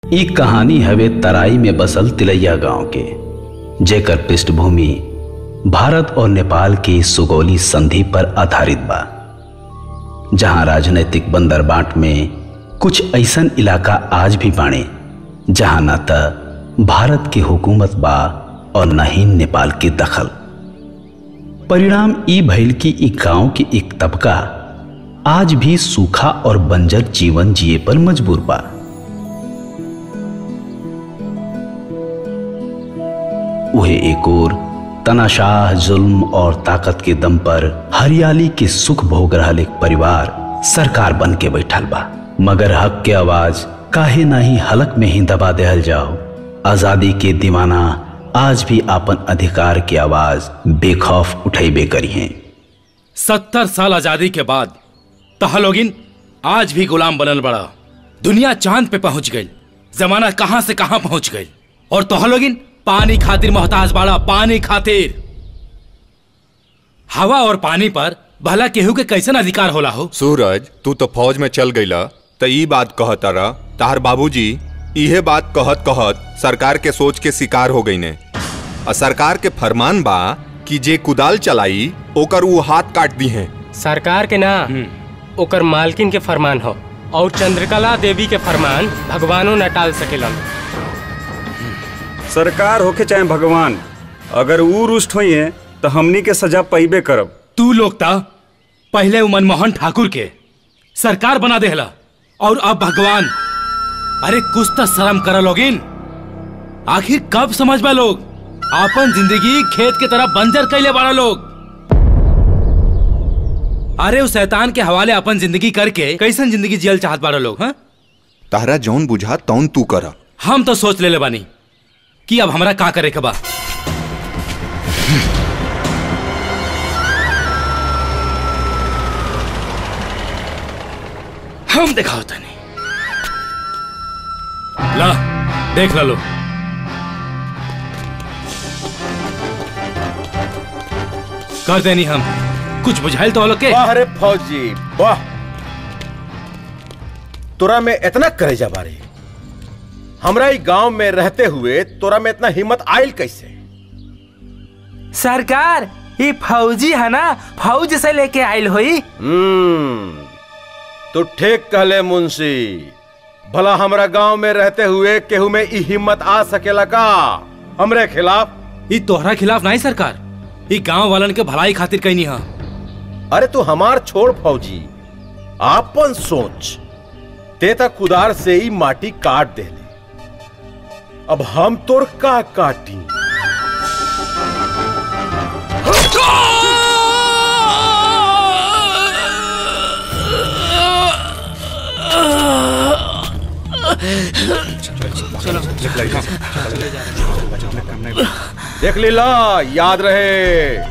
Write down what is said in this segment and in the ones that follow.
एक कहानी हवे तराई में बसल तिलैया गांव के, जेकर पृष्ठभूमि भारत और नेपाल की सुगौली संधि पर आधारित बा, जहां राजनीतिक बंदरबाट में कुछ ऐसन इलाका आज भी बाणे जहां न त भारत की हुकूमत बा और न ही नेपाल की दखल। परिणाम ई भइल कि ई गांव की एक तबका आज भी सूखा और बंजर जीवन जिए पर मजबूर बा। वह एक और तनाशाह जुल्म और ताकत के दम पर हरियाली के सुख भोग रहल एक परिवार सरकार बन के बैठल बा, मगर हक के आवाज काहे नहीं हलक में ही दबा देहल जाओ। आजादी के दीवाना आज भी अपन अधिकार की आवाज बेखौफ उठेबे करी हैं। 70 साल आजादी के बाद तहलोगिन आज भी गुलाम बनल बड़ा। दुनिया चांद पे पहुंच गई, जमाना कहां से कहां पहुंच गई, और तहलोगिन पानी खातिर मोहताज बड़ा। पानी खातिर हवा और पानी पर भला केहू के कैसन अधिकार होला हो। सूरज, तू तो फौज में चल गईला तो ई बात कहता रहा। तार बाबूजी इहे बात कहत कहत सरकार के सोच के शिकार हो गई ने। और सरकार के फरमान बा कि जे कुदाल चलाई ओकर वो हाथ काट दी हैं। सरकार के ना ओकर मालकिन के फरमान हो, और चंद्रकला देवी के फरमान भगवानों न टाल सकेलन। सरकार होके चाहे भगवान, अगर वो रुष्ट हुई है तो हमनी के सजा पाइबे करब। तू लोग ता पहले मनमोहन ठाकुर के सरकार बना देहला और अब भगवान। अरे कुछ तो शर्म करा लोगिन। आखिर कब समझ बा लोग अपन जिंदगी खेत के तरह बंजर कैले बाड़ा लोग। अरे उस शैतान के हवाले अपन जिंदगी करके कैसन जिंदगी जियल चाहत बाड़ा लोग। हाँ, तारा जौन बुझा तौन तू करा। हम तो सोच ले बानी कि अब हमरा का करे के बा। हम दिखाओ तनी। ला देख ला लो। कर देनी हम कुछ बुझाइल तो लोग के। वाह रे फौजी वाह, तोरा में इतना करेजा बारे। हमरा ही गांव में रहते हुए तोरा में इतना हिम्मत आयल कैसे? सरकार ये फौजी है ना, फौज से लेके आयल हुई। तो ठीक कहले मुंशी। भला हमरा गांव में रहते हुए केहू में ई हिम्मत आ सकेला का हमरे खिलाफ? ई तोहरा खिलाफ नहीं सरकार, ई गांव वालन के भलाई खातिर कहनी हा। अरे तू हमार छोड़ फौजी, आपन सोच। ते तक कुदार से ही माटी काट दे ले, अब हम तोर का काटी? देख लीला, याद रहे।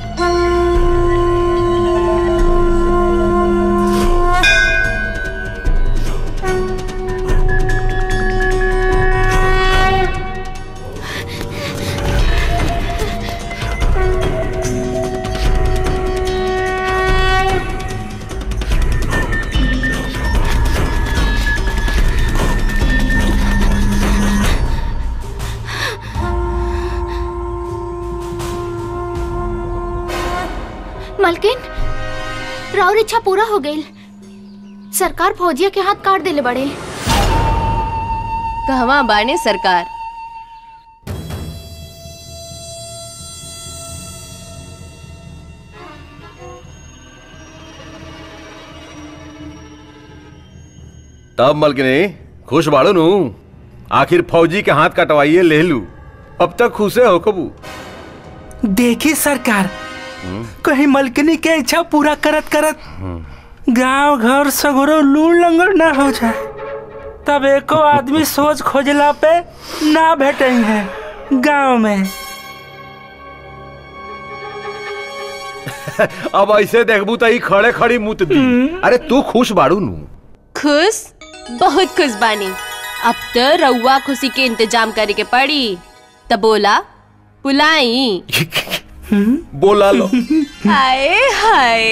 मलकिन, राउर इच्छा पूरा हो गई। सरकार फौजिया के हाथ काट देले बड़े। कहवा बाने सरकार? तब मलकिनी खुश बाड़ो नू। आखिर फौजी के हाथ कटवाइए ले लू, अब तक खुशे हो कबू। देखी सरकार, कहीं मलकिनी के इच्छा पूरा करत करत गांव घर सगरो लूड़ लंगड़ ना हो जाए, तब एको आदमी सोच खोजला पे ना भेटे हैं गांव में। अब ऐसे देखबू तो खड़े खड़ी मुत दी। अरे तू खुश बाड़ू नू? खुश, बहुत खुश बानी। अब तो रउआ खुशी के इंतजाम करे के पड़ी। तब बोला बुलाई। बोला लो। हाय हाय,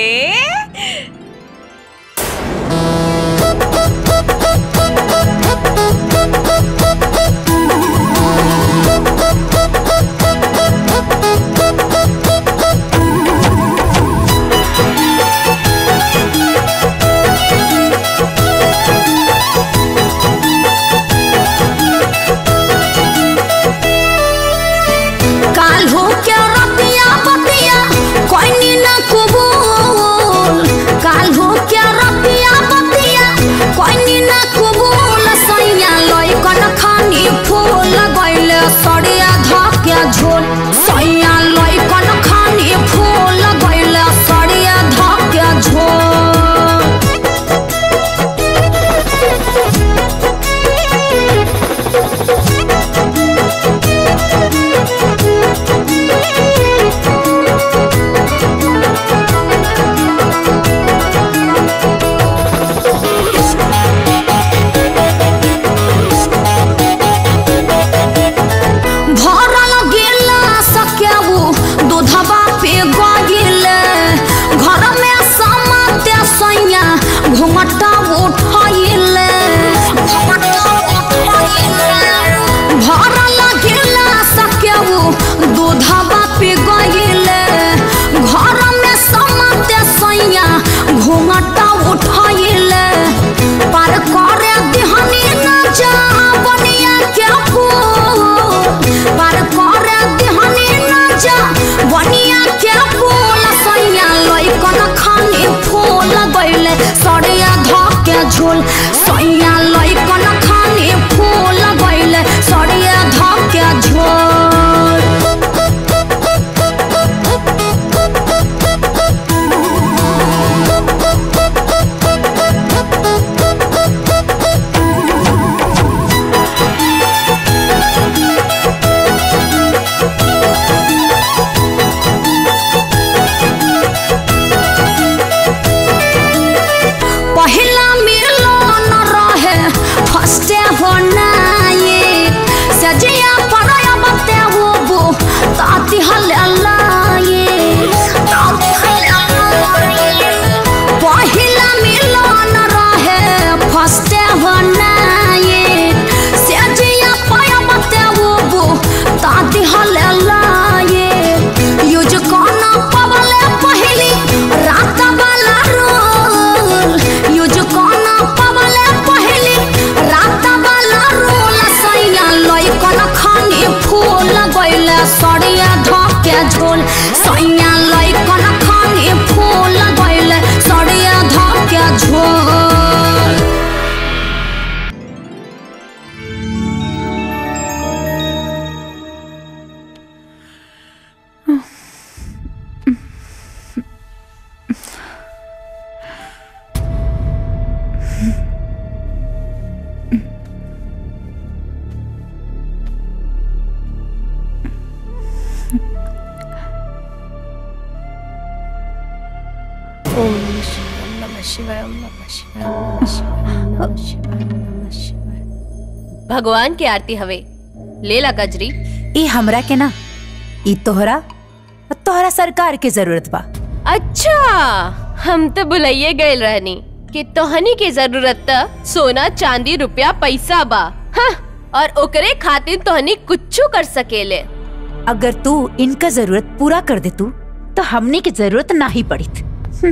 शिवाय, ओम नमः शिवाय, ओम नमः शिवाय, ओम नमः शिवाय, ओम नमः शिवाय। भगवान की आरती हवे, ले ला कजरी। ई हमरा के ना, ई तोहरा सरकार के जरूरत बा। अच्छा, हम तो बुलाइए गए रहनी कि तोहनी की जरूरत त सोना चांदी रुपया पैसा बा। हाँ, और ओकरे खातिर तोहनी कुछू कर सकेले। अगर तू इनका जरूरत पूरा कर दे तू तो हमने की जरूरत ना ही पड़ीत।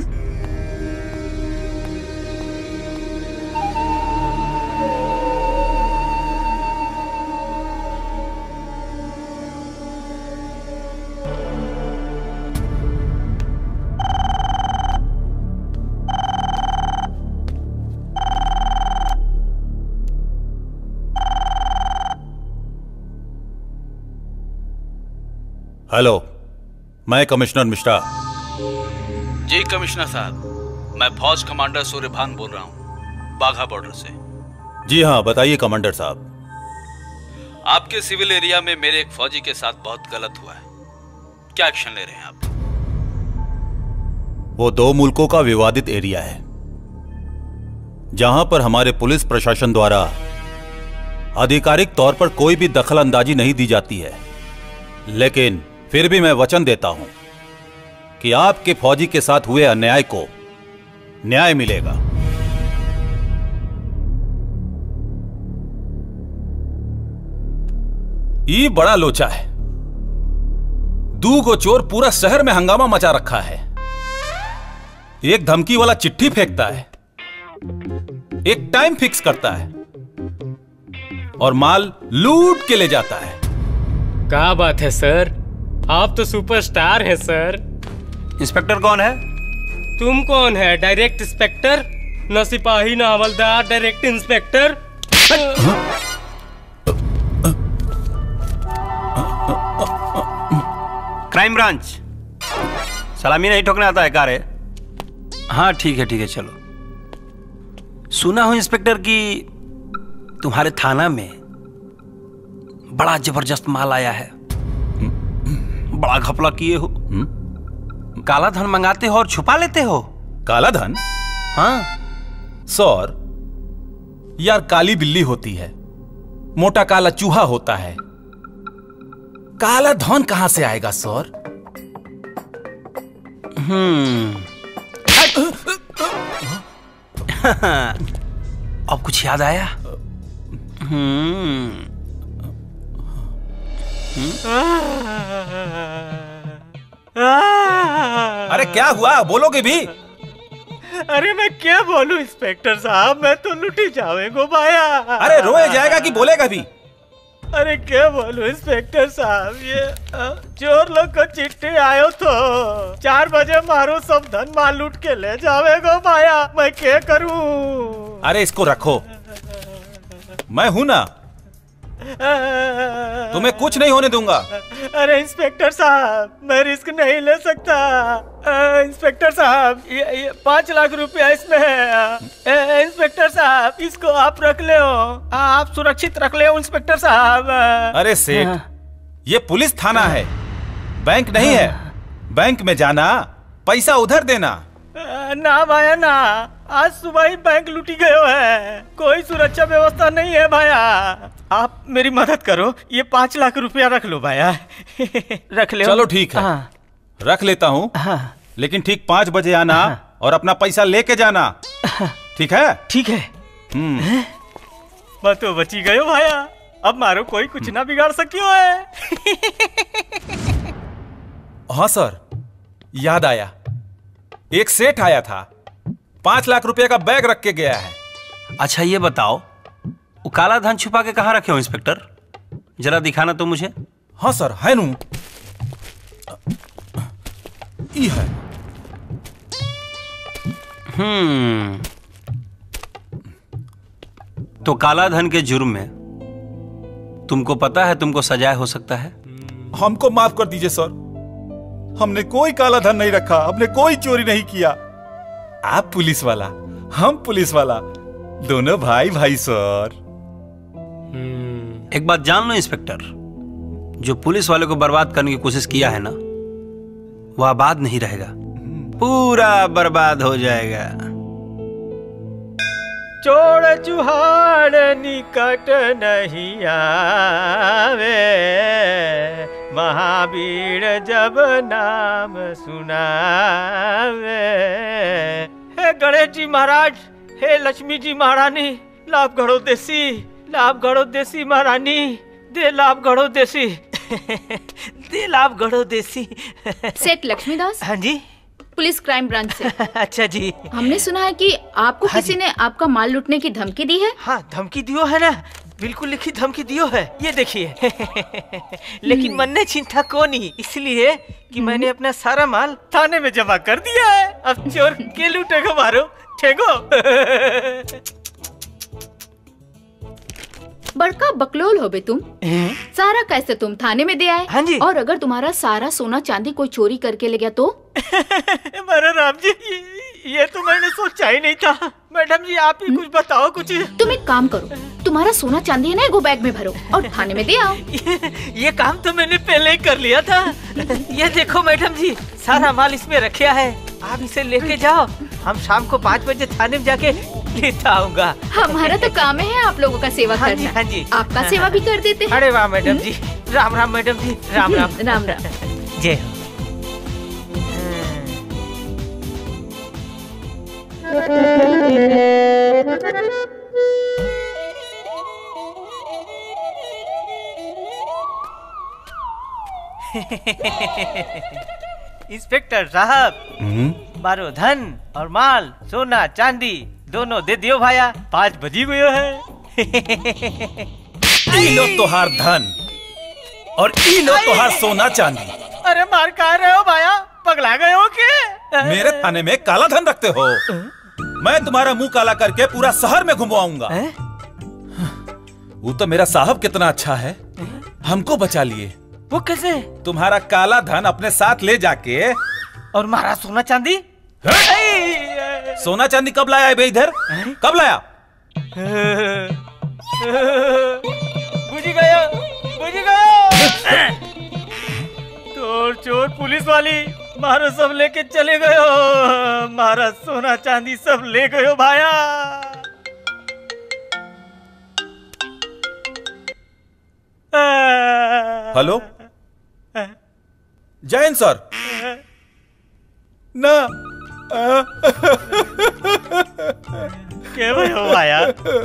हेलो, मैं कमिश्नर मिश्रा। जी कमिश्नर साहब, मैं फौज कमांडर सूर्यभान बोल रहा हूँ, बाघा बॉर्डर से। जी हाँ, बताइए कमांडर साहब। आपके सिविल एरिया में मेरे एक फौजी के साथ बहुत गलत हुआ है, क्या एक्शन ले रहे हैं आप? वो 2 मुल्कों का विवादित एरिया है जहां पर हमारे पुलिस प्रशासन द्वारा आधिकारिक तौर पर कोई भी दखल अंदाजी नहीं दी जाती है, लेकिन फिर भी मैं वचन देता हूं कि आपके फौजी के साथ हुए अन्याय को न्याय मिलेगा। ये बड़ा लोचा है, 2 गो चोर पूरा शहर में हंगामा मचा रखा है। एक धमकी वाला चिट्ठी फेंकता है, एक टाइम फिक्स करता है और माल लूट के ले जाता है। क्या बात है सर, आप तो सुपरस्टार हैं सर। इंस्पेक्टर कौन है? तुम कौन है? Direct inspector? न सिपाही न हवलदार, डायरेक्ट इंस्पेक्टर। क्राइम ब्रांच, सलामी नहीं ठोकना आता है का रे? हाँ ठीक है चलो। सुना हूं इंस्पेक्टर कि तुम्हारे थाना में बड़ा जबरदस्त माल आया है, बड़ा घपला किए हो। काला धन मंगाते हो और छुपा लेते हो। काला धन? हाँ सर, यार काली बिल्ली होती है, मोटा काला चूहा होता है, काला धन कहां से आएगा सर? अब कुछ याद आया? अरे क्या हुआ, बोलोगे भी? अरे मैं क्या बोलूं इंस्पेक्टर साहब, मैं तो लुटी जाऊंगा भाया। अरे रोए जाएगा कि बोलेगा भी? अरे क्या बोलूं इंस्पेक्टर साहब, ये चोर लोग को चिट्ठी आयो तो 4 बजे मारो सब धन माल लूट के ले जावेगो भाया, मैं क्या करूं? अरे इसको रखो, मैं हूं ना, तुम्हें कुछ नहीं होने दूंगा। अरे इंस्पेक्टर साहब, मैं रिस्क नहीं ले सकता। इंस्पेक्टर साहब, ये 5 लाख रुपया इसमें है। इंस्पेक्टर साहब, इसको आप रख ले हो, आप सुरक्षित रख ले हो इंस्पेक्टर साहब। अरे सेठ, ये पुलिस थाना है, बैंक नहीं है। बैंक में जाना, पैसा उधर देना। ना भाया ना, आज सुबह ही बैंक लूटी गयो है, कोई सुरक्षा व्यवस्था नहीं है भाया। आप मेरी मदद करो, ये 5 लाख रुपया रख लो भाया। रख ले। चलो ठीक है, रख लेता हूँ, लेकिन ठीक 5 बजे आना और अपना पैसा लेके जाना, ठीक है? ठीक है। मैं तो बची गयो भाया, अब मारो कोई कुछ ना बिगाड़ सकियो है। हाँ सर, याद आया, एक सेठ आया था, 5 लाख रुपए का बैग रख के गया है। अच्छा ये बताओ, वो काला धन छुपा के कहाँ रखे हो इंस्पेक्टर? जरा दिखाना तो मुझे। हाँ सर, है नू, ये है। तो काला धन के जुर्म में तुमको पता है तुमको सजाए हो सकता है। हमको माफ कर दीजिए सर, हमने कोई काला धन नहीं रखा, हमने कोई चोरी नहीं किया। आप पुलिस वाला, हम पुलिस वाला, दोनों भाई भाई सर। एक बात जान लो इंस्पेक्टर, जो पुलिस वाले को बर्बाद करने की कोशिश किया है ना, वो आबाद नहीं रहेगा, पूरा बर्बाद हो जाएगा। चोर चुहाड़ निकट नहीं आवे, महावीर जब नाम सुनावे। हे गणेश जी महाराज, हे लक्ष्मी जी महारानी, लाभ गढ़ो देसी, लाभ गढ़ो देसी महारानी, दे लाभ गढ़ो देसी, दे लाभ गढ़ो देसी। सेठ लक्ष्मीदास। हाँ जी, पुलिस क्राइम ब्रांच से। अच्छा जी। हमने सुना है कि आपको किसी ने आपका माल लूटने की धमकी दी है। हाँ, धमकी दियो है ना, बिल्कुल लिखी धमकी दियो है, ये देखिए। लेकिन मन ने चिंता को नहीं, इसलिए कि मैंने अपना सारा माल थाने में जमा कर दिया है। अब चोर के लूटेगा मारो, ठेगो। बड़का बकलोल हो बे तुम। सारा कैसे तुम थाने में दे आए? हाँ जी। और अगर तुम्हारा सारा सोना चांदी कोई चोरी करके ले गया तो? मेरा राम जी, ये तो मैंने सोचा ही नहीं था। मैडम जी आप ही कुछ बताओ कुछ। तुम एक काम करो, तुम्हारा सोना चांदी है ना, एगो बैग में भरो और थाने में दे आओ। ये काम तो मैंने पहले ही कर लिया था। ये देखो मैडम जी, सारा माल इसमें रखा है, आप इसे लेके जाओ, हम शाम को 5 बजे थाने में जाके लेता आऊंगा। हमारा तो काम है आप लोगों का सेवा हाँ करना। हाँ जी, आपका सेवा भी कर देते हैं। अरे वाह मैडम जी, राम राम मैडम जी, राम राम। राम राम। जय हो। इंस्पेक्टर साहब, मारो धन और माल, सोना चांदी दोनों दे दियो भाया, 5 बजी गयो है। ई लो तोहार धन और ई लो तोहार सोना चांदी। अरे मार कहा रहे हो भाया, पगला गए हो क्या? मेरे थाने में काला धन रखते हो? मैं तुम्हारा मुंह काला करके पूरा शहर में घुमवाऊंगा। वो तो मेरा साहब कितना अच्छा है, हमको बचा लिए। वो कैसे? तुम्हारा काला धन अपने साथ ले जाके। और मारा सोना चांदी? सोना चांदी कब लाया है बे इधर? कब लाया? बुझ गया, बुझ गया। चोर चोर पुलिस वाली, मारो सब लेके चले गयो, मारा सोना चांदी सब ले गयो भाया। हेलो जैन सर। ना क्या भयो भाया?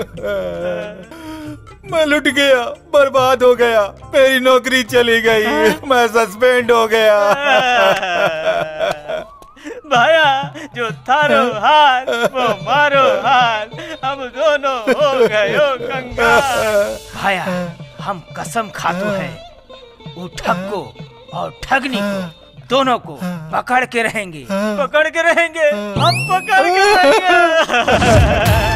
मैं लुट गया, बर्बाद हो गया, मेरी नौकरी चली गई, मैं सस्पेंड हो गया। भाया जो थारो हाल वो मारो हाल, हम दोनों हो गयो कंगाल। भाया हम कसम खातो है, वो ठग को और ठगनी को दोनों को पकड़ के रहेंगे, पकड़ के रहेंगे, हम पकड़ के रहेंगे।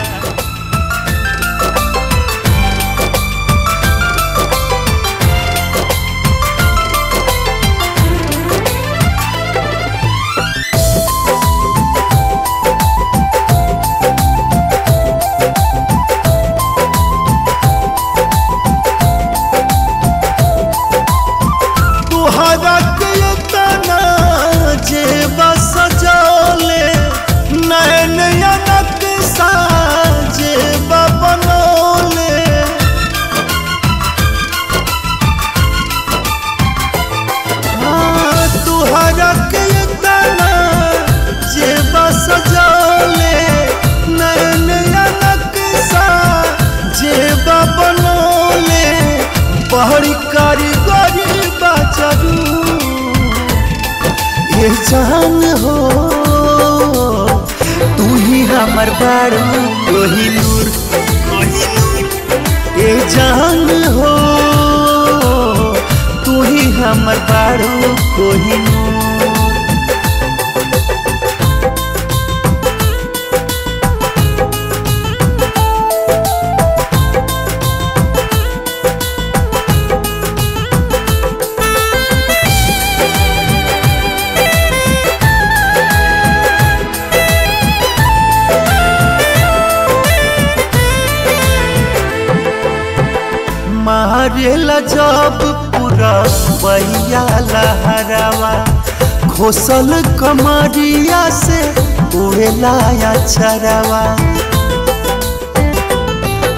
बड़ी कारीगरी बाजारू ये जान हो, तू ही हमर बारू कोहिनूर, ये जान हो, तू ही हमर बारू कोहिनूर। मारेला जब पूरा बहिया लहरावा, घोसल कमरिया से उड़ेला या चरावा।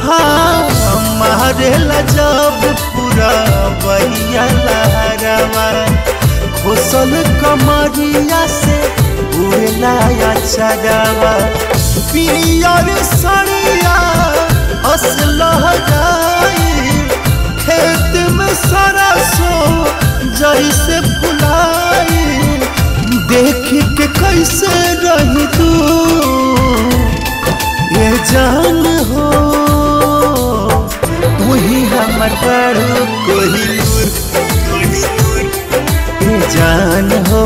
हाँ मारेला जब पूरा बहिया लहरवा घोसल कमरिया से उड़ेला चढ़ावा पियर सड़िया असलह जाई खेत में सरसों जैसे फुलाई देख के कैसे रही तू ये जान हो तू ही हमर बड़ू कोहिनूर ये जान हो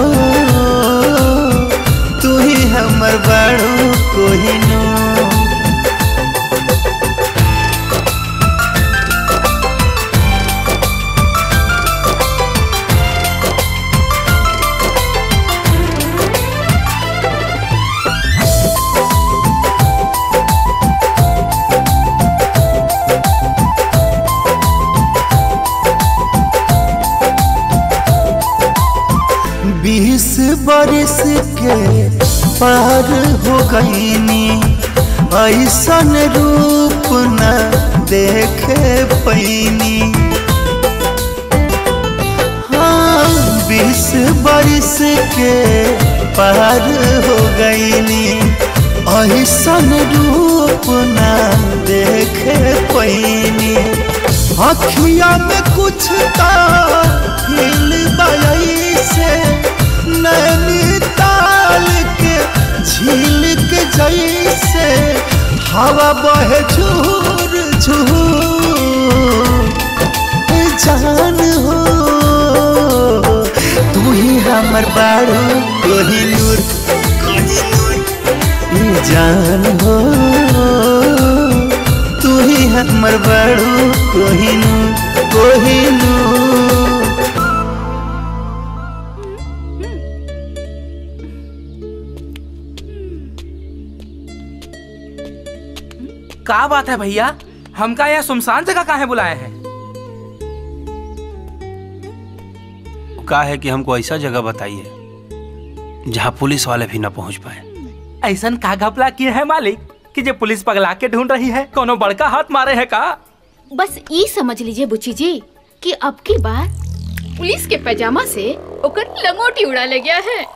तू ही हमर बड़ू कोहिनूर। बरस के पार हो गईनी ऐसन रूप न देखे पैनी हाँ 20 बरस के पार हो गईनी ऐसन रूप न देखे पैनी अखिया में कुछ ता हिल बयई से नैनीताल के झील के जैसे हवा बहे झूर झूर जान हो तू ही हमर बारू कोहिनूर जान हो तू ही हमर बारू कोहिनूर कोहिनूर। क्या बात है भैया, हमका यहाँ सुनसान जगह काहे बुलाए हैं? कहा है कि हमको ऐसा जगह बताइए जहाँ पुलिस वाले भी न पहुँच पाए। ऐसा का घपला किए है मालिक कि जो पुलिस पगला के ढूंढ रही है? कोनो बड़का हाथ मारे है का? बस ये समझ लीजिए बुच्ची जी कि अब की बार पुलिस के पैजामा से ओकर लंगोटी उड़ा ले गया है।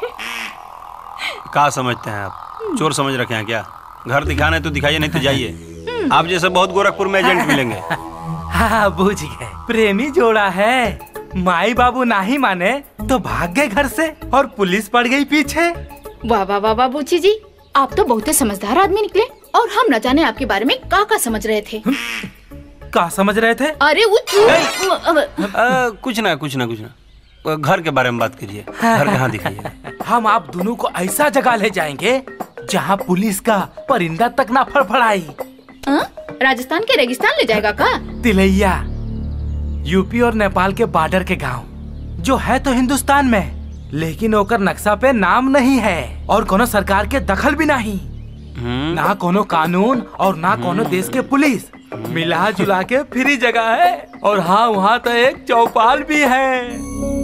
क्या समझते हैं आप? चोर समझ रखे हैं क्या? घर दिखाना है तो दिखाइए, नहीं तो जाइए। आप जैसे बहुत गोरखपुर में एजेंट मिलेंगे। हाँ बुझ गए, प्रेमी जोड़ा है। माई बाबू नहीं माने तो भाग गए घर से और पुलिस पड़ गई पीछे। वाह वाह वाह वाह बुच्ची जी, आप तो बहुत समझदार आदमी निकले और हम न जाने आपके बारे में का समझ रहे थे। का समझ रहे थे? अरे वो कुछ ना कुछ ना कुछ ना, घर के बारे में बात कीजिए। घर कहाँ दिखाइए? हम आप दोनों को ऐसा जगह ले जाएंगे जहाँ पुलिस का परिंदा तक ना फड़फड़ाई। राजस्थान के रेगिस्तान ले जाएगा का? तिलैया, यूपी और नेपाल के बॉर्डर के गांव जो है तो हिंदुस्तान में, लेकिन ओकर नक्शा पे नाम नहीं है और कोनो सरकार के दखल भी नहीं, ना कोनो कानून और ना कोनो देश के पुलिस, मिला जुला के फ्री जगह है। और हाँ, वहाँ तो एक चौपाल भी है।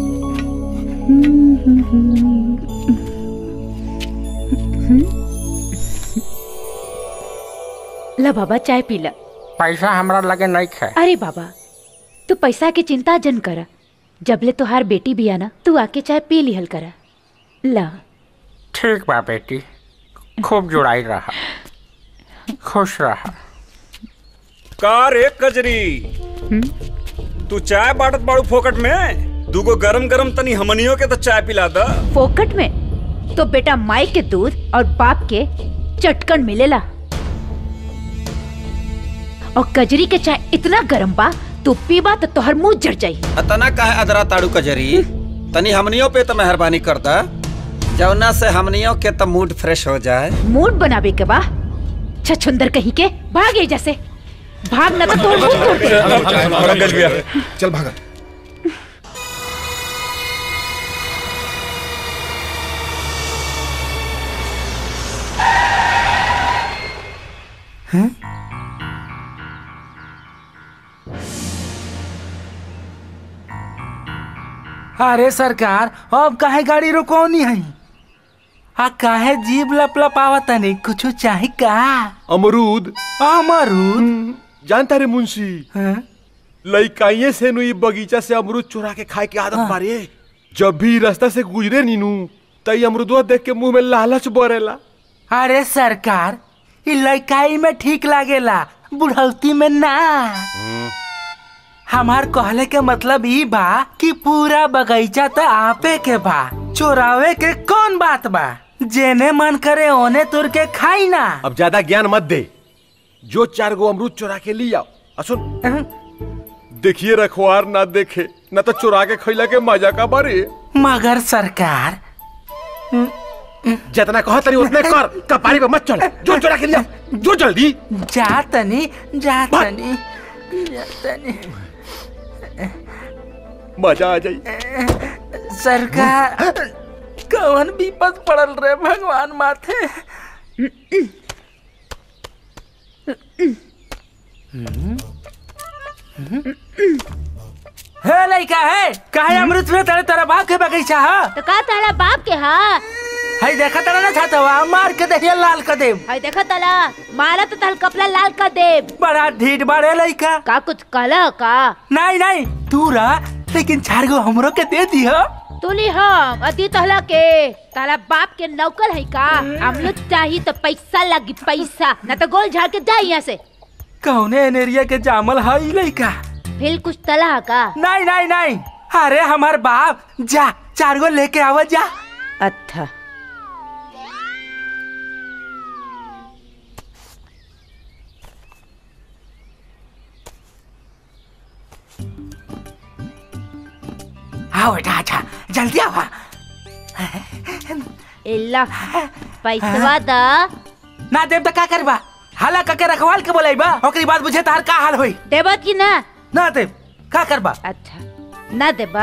ला बाबा चाय पी ला। पैसा हमरा लगे नहीं है। अरे बाबा तू पैसा की चिंता जन करा, जबले तुहार बेटी भी आना तू आके चाय पी लिहल करा। ला ठीक बा बेटी, खूब जुड़ाई रहा, खुश रहा। का रे कजरी, तू चाय बाटत बाड़ू फोकट में? दूगो गरम गरम तनी हमनियों के तो चाय पिला दा। फोकट में तो बेटा माई के दूध और बाप के चटकन मिलेला, और कजरी के चाय इतना गरम बा तू पीबा तो तोहर मुंह जड़ जाई। अतना काहे अदरा ताड़ू कजरी, तनी हमनियों पे तो मेहरबानी करता, जौना से हमनियों के तो मूड फ्रेश हो जाए। मूड बनावे के बा छछुंदर कहीं के, भागे जैसे भाग ना तो तोड़ मुंह तोड़ दे। चल भागा। अरे सरकार, अब काहे गाड़ी रोकौनी है? आ काहे जीभ लपलपावत नहीं कुछ चाही का? अमरूद। अमरूद जानता रे मुंशी, लइकाइये से नु बगीचा से अमरूद चुरा के खाए की आदत बारे। जब भी रास्ता से गुजरे नीनू तई अमरूदवा देख के मुंह में लालच बरेला। अरे सरकार, ई लइकाई में ठीक लागेला, बुढ़ौती में ना। हमार कहले के मतलब ई बा कि पूरा बगीचा तो आपे के बा, चोरावे के कौन बात बा? जेने मन करे ओने तुर के खाई ना। अब ज्यादा ज्ञान मत दे, जो 4 गो अमरूद चुरा के ली आओ। सुन, देखिए रखवार ना देखे, ना तो चुरा के खैला के मजा का बारे। मगर सरकार, जितना कहा तनी उतने कर, कपारी पे मत चल। जो चुरा के लिया, जो जल्दी। जा तनी। मजा आ जाई। सरकार, कौन विपद पड़ल रे भगवान माथे। हे लइका है, काहे अमृत में तेरा बाप के बगीचा है? तो का ताला बाप के हा? हाय देखा ताला ना छातवा मार के दहिया लाल कर देब। हाय देखा ताला मारा तो ताल कपड़ा लाल कर देब। बड़ा ढीठ बारे लइका। का कुछ कहला का? नहीं तू रा, लेकिन 4 गो हमरो के दे दी हो। तूली हम अति तहला के ताला बाप के नौकर है का? अमृत चाहिए तो पैसा लगी, पैसा ना तो गोल झाड़ के जा यहाँ से। कौने एनेरिया के जामल है लइका? फिर कुछ तला का? नहीं। अरे हमार बाप, जा 4 गो लेके आवा जा। अच्छा आओ बेटा, अच्छा जल्दी आवा। इल्ला पैसा दा ना देब तो का करबा? हाला का के रखवाल के बोलाइबा, ओकरी बाद बुझे तार का हाल होई। देबा कि ना? ना देब, का करबा? अच्छा ना देबा,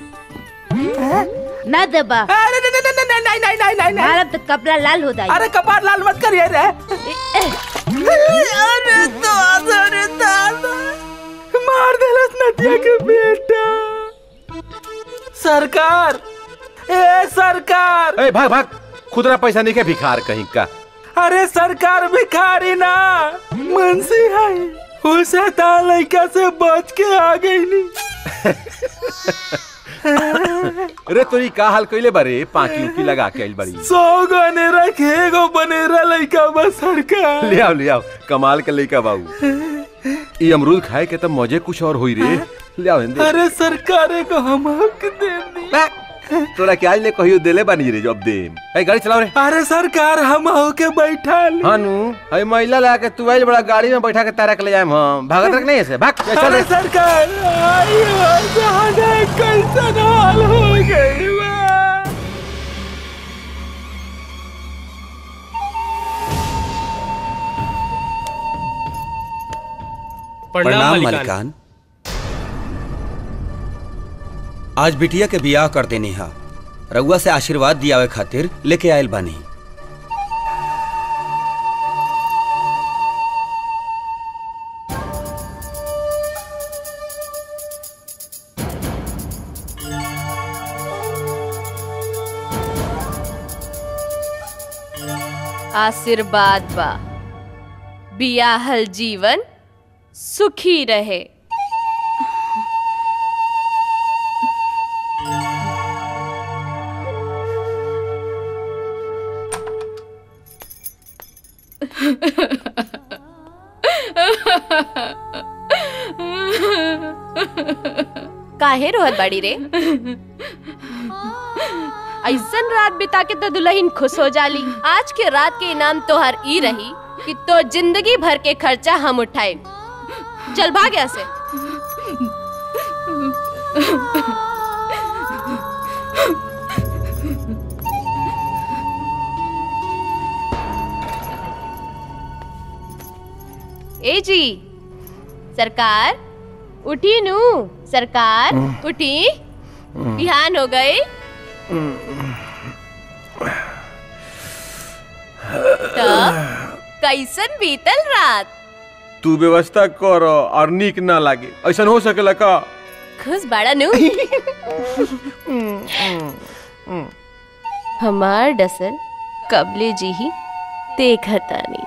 ना देबा। नहीं मारब तो कपड़ा लाल हो जाए। अरे कपार लाल मत करिए रे। अरे दादा मार देलस नदिया के बेटा। सरकार, सरकार। भाग, खुदरा पैसा नहीं के भिखार कहीं का। अरे सरकार भिखारी ना, मुंशी है। उसे लड़का से बच के आ गई नी। अरे तोरी का हाल कइले बारे? पाकी उकी लगा के आइल बड़ी। 100 गो अनेरा खेगो बनेरा लड़का बा सरकार। ले आओ, कमाल के लड़का बाबू। ये अमरूद खाए के तो मजे कुछ और हुई रे। ले आओ। अरे सरकार को हम हक दे दी। तोरा क्या आज ले कहियो देले बानी रे जब दे। ए गाड़ी चलाओ रे। अरे सरकार हम होके बैठा ली। हानू, हई महिला ला के तू आइल बड़ा गाड़ी में बैठा के तारा के ले जाएम हम। भागत रख नहीं ऐसे, भाग चल रे। सरकार आई हो जाने कैसन हाल हो गई बा। प्रणाम मलिकान। आज बिटिया के बियाह कर देनी हा, रउआ से आशीर्वाद दियावे खातिर लेके आयल बानी। आशीर्वाद बा, बियाहल जीवन सुखी रहे। काहे रोहत बाड़ी रे? ऐसन रात बिता के तो दुल्हन खुश हो जाली। आज के रात के इनाम तोहर ई रही कि तो जिंदगी भर के खर्चा हम उठाए। चल भाग यहाँ से। ए जी, सरकार उठी नू। सरकार उठी, बिहान हो गए। तो कैसन बीतल रात? तू व्यवस्था कर और नीक ना लागे ऐसा हो सकेला का? खुश बड़ा नू। हमार डसल कबले जी ही देखता नहीं।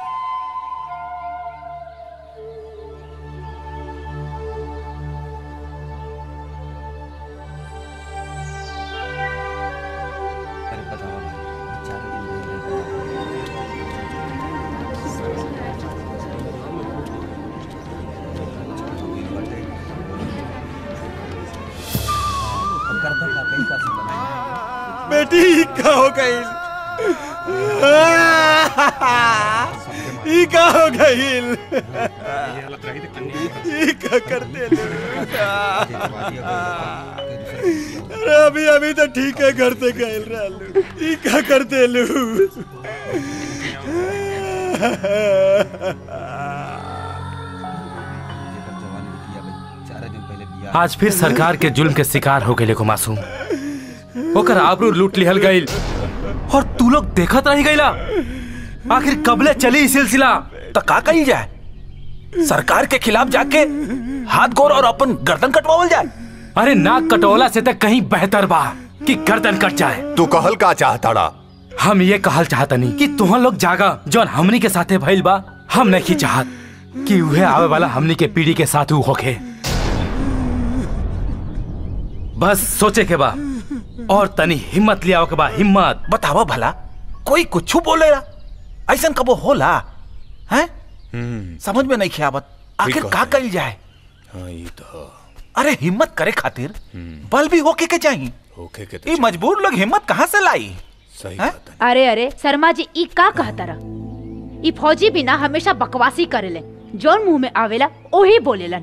बेटी का हो गई, ई का हो गई, ई का करते अरे अभी अभी तो ठीक है, घर से गए रहलू, ई का करते लू। आज फिर सरकार के जुल्म के शिकार हो गए को मासूम, ओकर आबरू लूट लिहल गईल और तू लोग देखत रह गईला। आखिर कबले चली सिलसिला तो का कही जाए? सरकार के खिलाफ जाके हाथ गोर और अपन गर्दन कटवावल जाए? अरे नाक कटोला से तक कहीं बेहतर बा कि गर्दन कट जाए। तू कहल का चाहताड़ा? हम ये कहल चाहतनी कि तुहन लोग जागा जौन हमनी के साथे भइल बा। हम नहीं चाहत कि उहे आवे वाला हमनी के पीढ़ी के साथ ऊ होखे। बस सोचे के बा और तनी हिम्मत लिया के बा। हिम्मत बतावा भला, कोई कुछ बोलेला ऐसा कबो होला हैं? समझ में नहीं खियावत आखिर का कइल जाए। अरे हिम्मत करे खातिर बल भी होके के चाहिए। ये मजबूर लोग हिम्मत कहाँ से लाई? सही अरे अरे शर्मा जी ई का कहता रहा? ई फौजी भी ना हमेशा बकवासी करेले, जौन मुंह में आवेला ओही बोलेलन।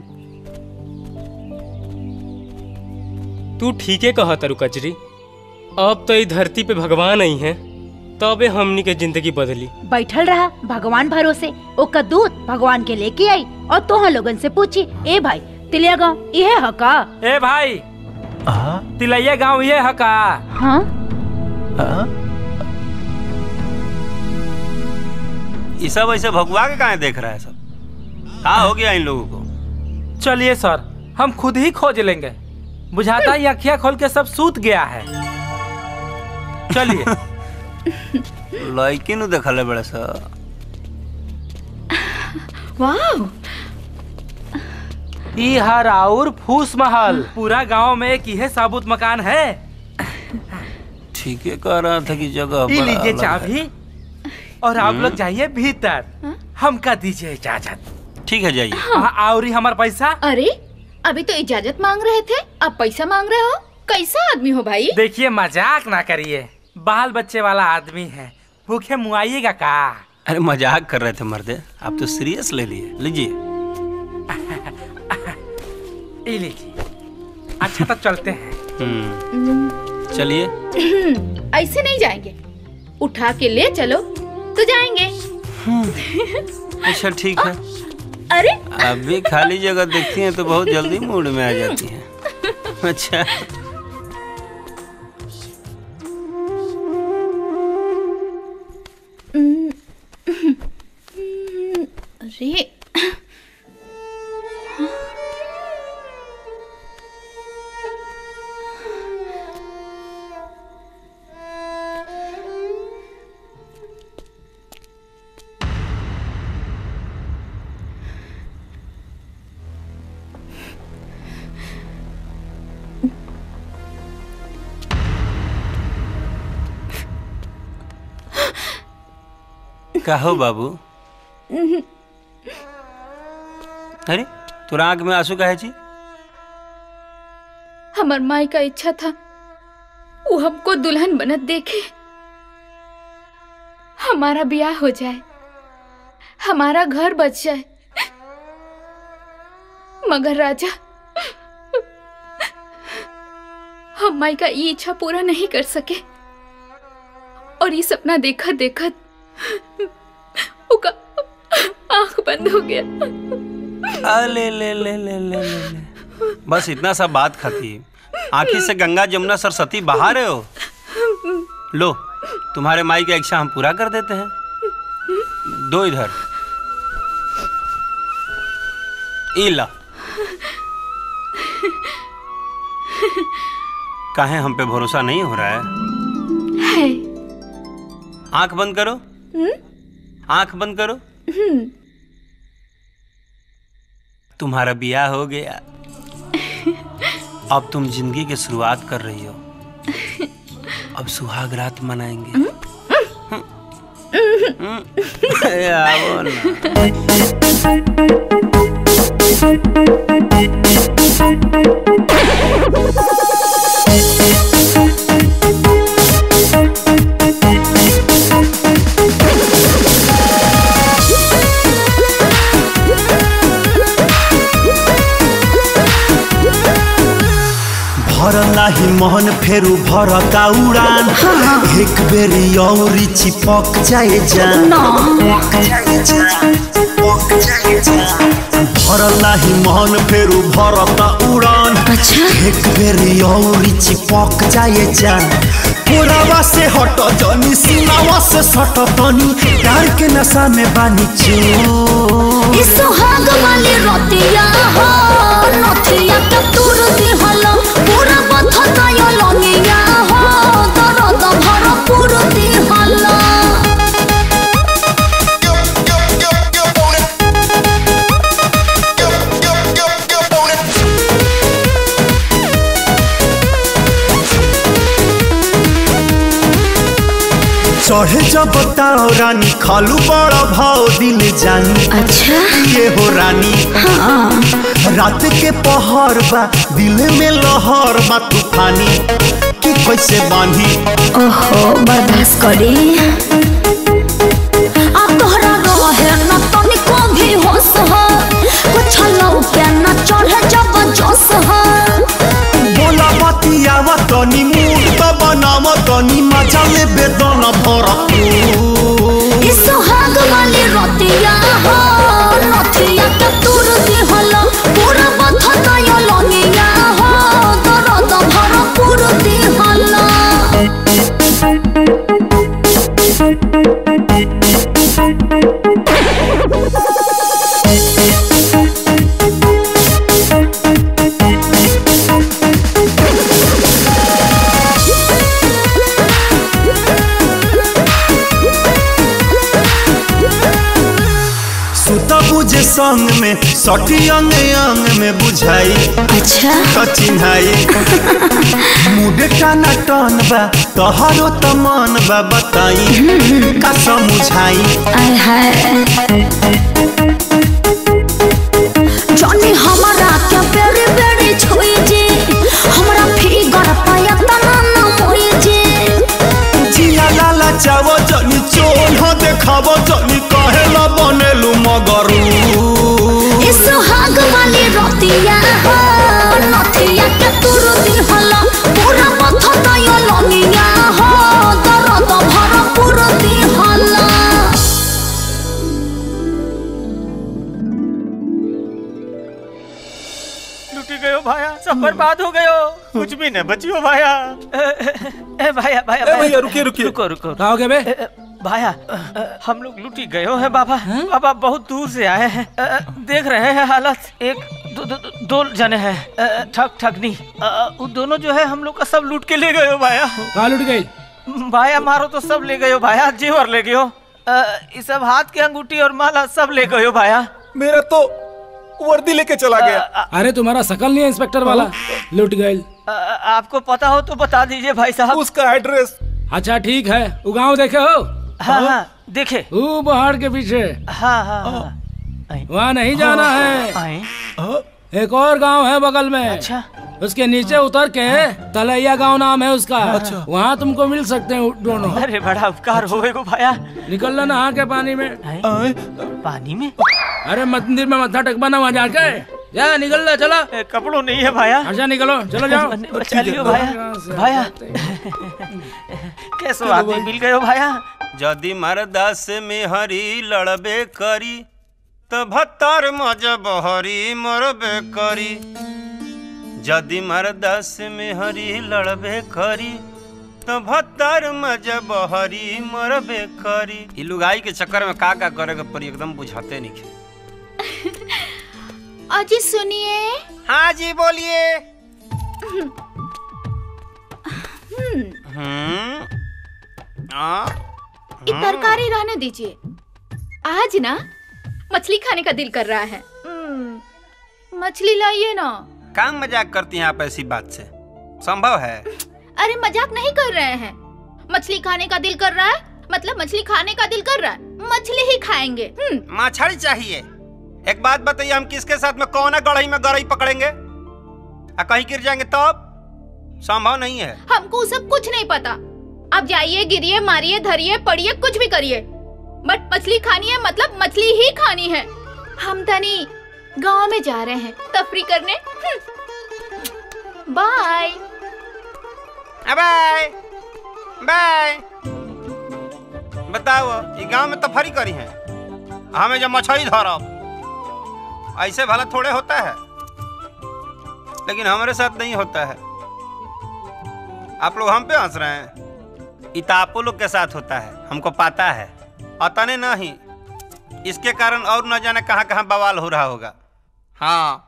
तू ठीके कहा तारू कचरी। अब तो इस धरती पे भगवान आई हैं, तबे हमनी के जिंदगी बदली। बैठल रहा भगवान भरोसे, ओका दूध भगवान के लेके आई और तोहा लोगन से पूछी, ए भाई तिलैया गाँव ये है का? ए भाई तिलैया गाँव ये है का? हाँ ये सब ऐसे भगवा के कहाँ देख रहा है? सब हाँ हो गया इन लोगों को। चलिए सर, हम खुद ही खोज लेंगे। बुझाता है अखियाँ खोल के सब सूत गया है। चलिए। लड़की नु देखले बड़े सा। वाह, ई हर और फूस महल पूरा गांव में एक ही साबुत मकान है। ठीक है कह रहा था कि जगह ई लीजिए चाबी और आप लोग जाइए भीतर। हमका दीजिए इजाजत। ठीक है जाइए। और हमारा पैसा? अरे अभी तो इजाजत मांग रहे थे, अब पैसा मांग रहे हो? कैसा आदमी हो भाई? देखिए मजाक ना करिए, बाल बच्चे वाला आदमी है, भूखे मुआइएगा का? अरे मजाक कर रहे थे मर्दे, आप तो सीरियस ले लिए। लीजिए। लीजिए। अच्छा तब चलते हैं। चलिए। ऐसे नहीं जाएंगे, उठा के ले चलो तो जाएंगे। अच्छा ठीक है। अरे अभी खाली जगह देखती हैं तो बहुत जल्दी मूड में आ जाती हैं। अच्छा अरे कहो बाबू। अरे तोरा आंख में आंसू काहे जी? हमार माई का इच्छा था वो हमको दुल्हन बनत देखे, हमारा ब्याह हो जाए, हमारा घर बच जाए। मगर राजा हम माई का ये इच्छा पूरा नहीं कर सके और ये सपना देखा देखा उसका आंख बंद हो गया। ले ले ले ले ले ले। बस इतना सा बात खाती आंखी से गंगा जमुना सरस्वती बहा रहे हो। लो तुम्हारे माई का इच्छा हम पूरा कर देते हैं। दो इधर। इला काहे हम पे भरोसा नहीं हो रहा है? आंख बंद करो। आंख बंद करो। तुम्हारा ब्याह हो गया। अब तुम जिंदगी की शुरुआत कर रही हो। अब सुहाग रात मनाएंगे। आओ भरल नाही मोहन फेरू भर का उड़ान। एक बेरी औरी चिपक जाए जान। भरल नाही मोहन फेरू भर का उड़ान। एक बेरी औरी चिपक जाए जान। पुरावा से हट जनी सीनावा से सट तनी प्यार के नशा में बानी चो। सुहाग वाली रोतिया हो नथिया के तुर दी हलो पूरा बथता यो लंगिया हो दर्द भरपूर दी हलो। चढ़े जब ताओ रानी खालू बड़ा भाव दिल जानी। अच्छा ये हो रानी। हाँ। रात के पहर बा दिल में लहर बा तूफानी कि कैसे बांधी। ओहो बर्दाश्त करी। अब तोहरा रहे न तनिको भी होश हो कुछ लौके न चढ़े जब जोश हो। बोला बतियावा तनी मूड तो बनावा तनी मजा ले बेदन भरपूर। सुहाग वाली रोतिया हो नथिया के तुर दी हलो पूरा बथता यो लंगिया हो दर्द भरपूर दी हलो। बुझे संग में सटी अंग अंग में बुझाई। अच्छा तो चिन्हाई। मुडे टाना टन बा तोहरो त मन बा बताई का समझाई। आय हाय जानी हमारा क्या बेरे बेरे छोई जे हमरा फिगर पाया तना न मोई जे। जिया लाला चावो जनी चोल हो देखावो जनी कहेला बनेलू मगरू। सुहाग वाली रोतिया हो नथिया के तुर दी हलो पूरा बथता यो लंगिया हो दर्द भरपूर दी हलो। लुटी गयो भाया सब बर्बाद हो गयो कुछ भी न बचियो भाया। ए भाया भाया भैया रुकिए रुकिए। रुको रुको। कहाँ हो गए बे? भाया हम लोग लुटी गयो है बाबा। बाबा बहुत दूर से आए हैं। देख रहे हैं हालत। एक दो जने हैं ठगनी। वो दोनों जो है हम लोग का सब लूट के ले गए भाया। कहाँ लूट गई? भाया मारो तो सब ले गयो भाया। जेवर ले गयो ये सब हाथ के अंगूठी और माला सब ले गयो भाया। मेरा तो वर्दी लेके चला गया। अरे तुम्हारा शकल नहीं है इंस्पेक्टर वाला। लूट गए। आपको पता हो तो बता दीजिए भाई साहब। उसका एड्रेस। अच्छा ठीक है वो गाँव देखे हो? हाँ हाँ देखे। वो पहाड़ के पीछे। हाँ हाँ वहाँ नहीं जाना है। एक और गांव है बगल में। अच्छा उसके नीचे उतर के तलैया गांव नाम है उसका। अच्छा वहाँ तुमको मिल सकते हैं दोनों। अरे बड़ा उपकार होएगा भाया। निकल नहा के पानी में। पानी में? अरे मंदिर में मत्था टेकवाना वहाँ जाके जा निकल ला चला। कपड़ों नहीं है भाया। अच्छा निकलो चलो जाओ। चलियो भाया। भाया कैसो आदमी मिल गयो भाया। जदि मरदा से मेहरी लड़बे करी तो भत्तर मजब हरी मरबे करी। जदि मरदा से मेहरी लड़बे करी तो भत्तर मजब हरी मरबे करी। ई लुगाई के चक्कर में का करे के पड़ी एकदम बुझाते नहीं। अजी सुनिए। हाँ जी बोलिए। तरकारी रहने दीजिए। आज ना मछली खाने का दिल कर रहा है। मछली लाइए ना। काम मजाक करती हैं आप ऐसी बात से? संभव है? अरे मजाक नहीं कर रहे हैं। मछली खाने का दिल कर रहा है मतलब मछली खाने का दिल कर रहा है, मछली ही खाएंगे। मछली चाहिए। एक बात बताइए, हम किसके साथ में कौन गड़ई में गरई पकड़ेंगे? कहीं गिर जाएंगे तब? संभव नहीं है। हमको सब कुछ नहीं पता। आप जाइए, गिरिए, मारिए, धरिए, पड़िए, कुछ भी करिए, बट मछली खानी है मतलब मछली ही खानी है। हम तनी गांव में जा रहे हैं तफरी करने। Bye bye bye. बताओ, ये गांव में तफरी करी है, हमें जब मछली धरब ऐसे भला थोड़े होता है, लेकिन हमारे साथ नहीं होता है। आप लोग हम पे हंस रहे हैं, इतापो लोग के साथ होता है, हमको पता है। अतने नहीं, इसके कारण और न जाने कहां कहां बवाल हो रहा होगा। हाँ,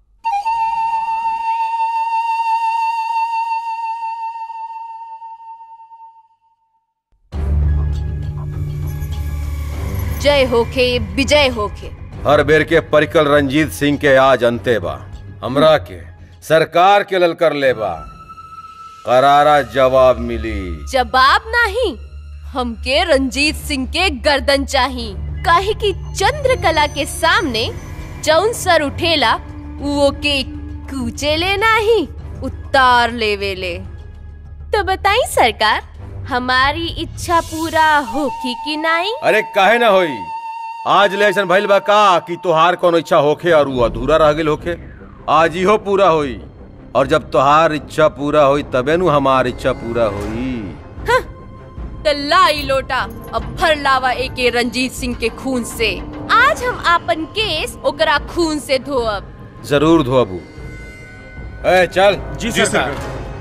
जय होखे विजय होखे। हर बेर के परिकल रंजीत सिंह के आज अंते बा। हमरा के सरकार के ललकर लेबा, करारा जवाब मिली। जवाब नहीं, हमके रंजीत सिंह के गर्दन चाहिए। काहे कि चंद्रकला के सामने जौन सर उठेला वो के कूचे ले नहीं उतार लेवेले। तो बताई सरकार, हमारी इच्छा पूरा होखी कि नहीं? अरे काहे ना होई, आज इलेक्शन भइल बा का कि तोहार कोनो इच्छा होखे और वो अधूरा रह गेल होखे। आज ही हो पूरा होई, और जब तोहार इच्छा पूरा होई तबे नु हमार इच्छा पूरा होई। तो लाई लोटा अब भर लावा एके रंजीत सिंह के खून से। आज हम आपन केस ओकरा खून से धोअब। जरूर धोअबू। ए चल। जी सरकार।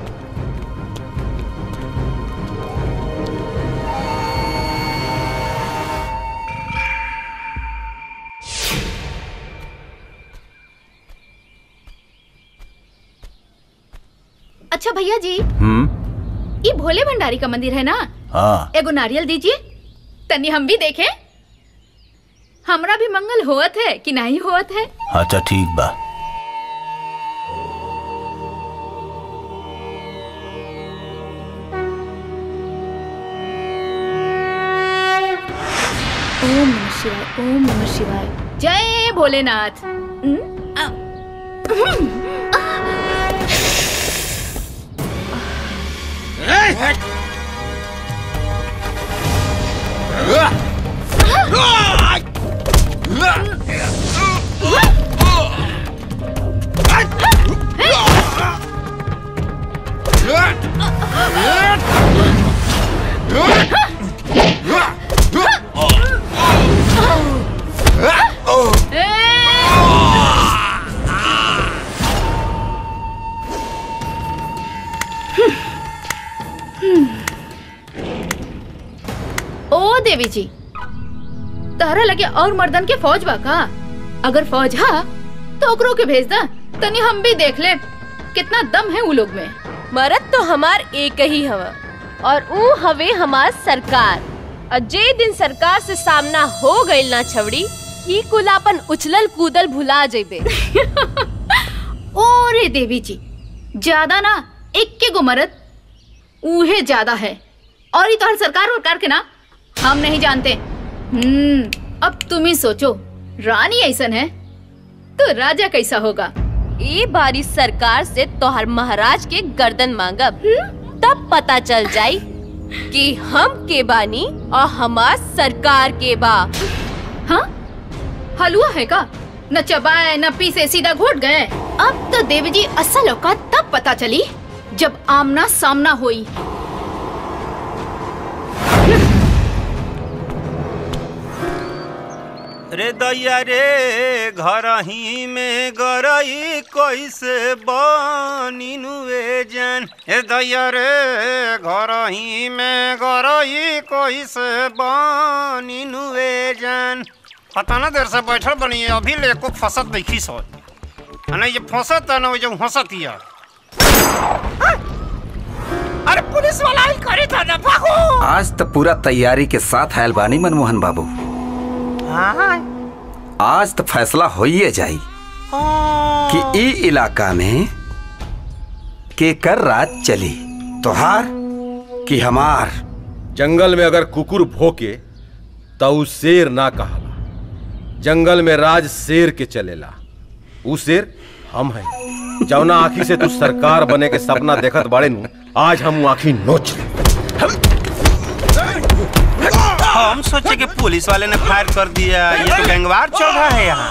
अच्छा भैया जी, ये भोले भंडारी का मंदिर है ना? हाँ। एगो नारियल दीजिए, तनी हम भी देखें। हमरा भी मंगल होत है कि नहीं होत है। अच्छा ठीक बा। ओम नमः शिवाय, ओम नमः शिवाय, जय भोलेनाथ। ओ देवी जी, तारा लगे और मर्दन के फौज बा का? अगर फौज हा तो ओकरो के भेज दा, तनी हम भी देख ले कितना दम है उ लोग में। मरद तो हमार एक ही हवा, और ऊ हवे हमार सरकार। और जे दिन सरकार से सामना हो गइल ना छवड़ी, ई कुलापन उछलल कूदल भुला जेबे। ओ रे देवी जी, ज्यादा ना इक्के गो मरद उहे ज्यादा है, और ये तो सरकार वरकार के ना हम नहीं जानते। अब तुम ही सोचो, रानी ऐसन है तो राजा कैसा होगा? ए बारी सरकार से तोहर महाराज के गर्दन मांगब, तब पता चल जाई कि हम के बानी और हमार सरकार के बा। हाँ, हलवा है का? न चबाए न पीसे, सीधा घोट गए। अब तो देवी जी असल औकात तब पता चली जब आमना सामना हुई। रे दैया रे, घर ही में गरई कैसे बनी नुए जान। हे दैया रे, घर ही में गरई कैसे बनी नुए जान। पता ना देर से बैठल बनी है, अभी ले को फसत नहीं सो नहीं, ये फसत है ना जो हंसत हिया। अरे पुलिस वाला ही करे था ना भागो। आज तो पूरा तैयारी के साथ आयल बानी मनमोहन बाबू। आज तो फैसला होइए जाई कि ई इलाका में केकर राज चली, तोहार कि हमार। जंगल में अगर कुकुर भोके तो उ शेर ना कहाला। जंगल में राज शेर के चलेला। उ शेर हम हैं। जौना आँखी से तू सरकार बने के सपना देखत बाड़े नु, आज हम आँखी नोच ले। हम सोचे कि पुलिस वाले ने फायर कर दिया, ये तो गैंगवार चल रहा है यहाँ।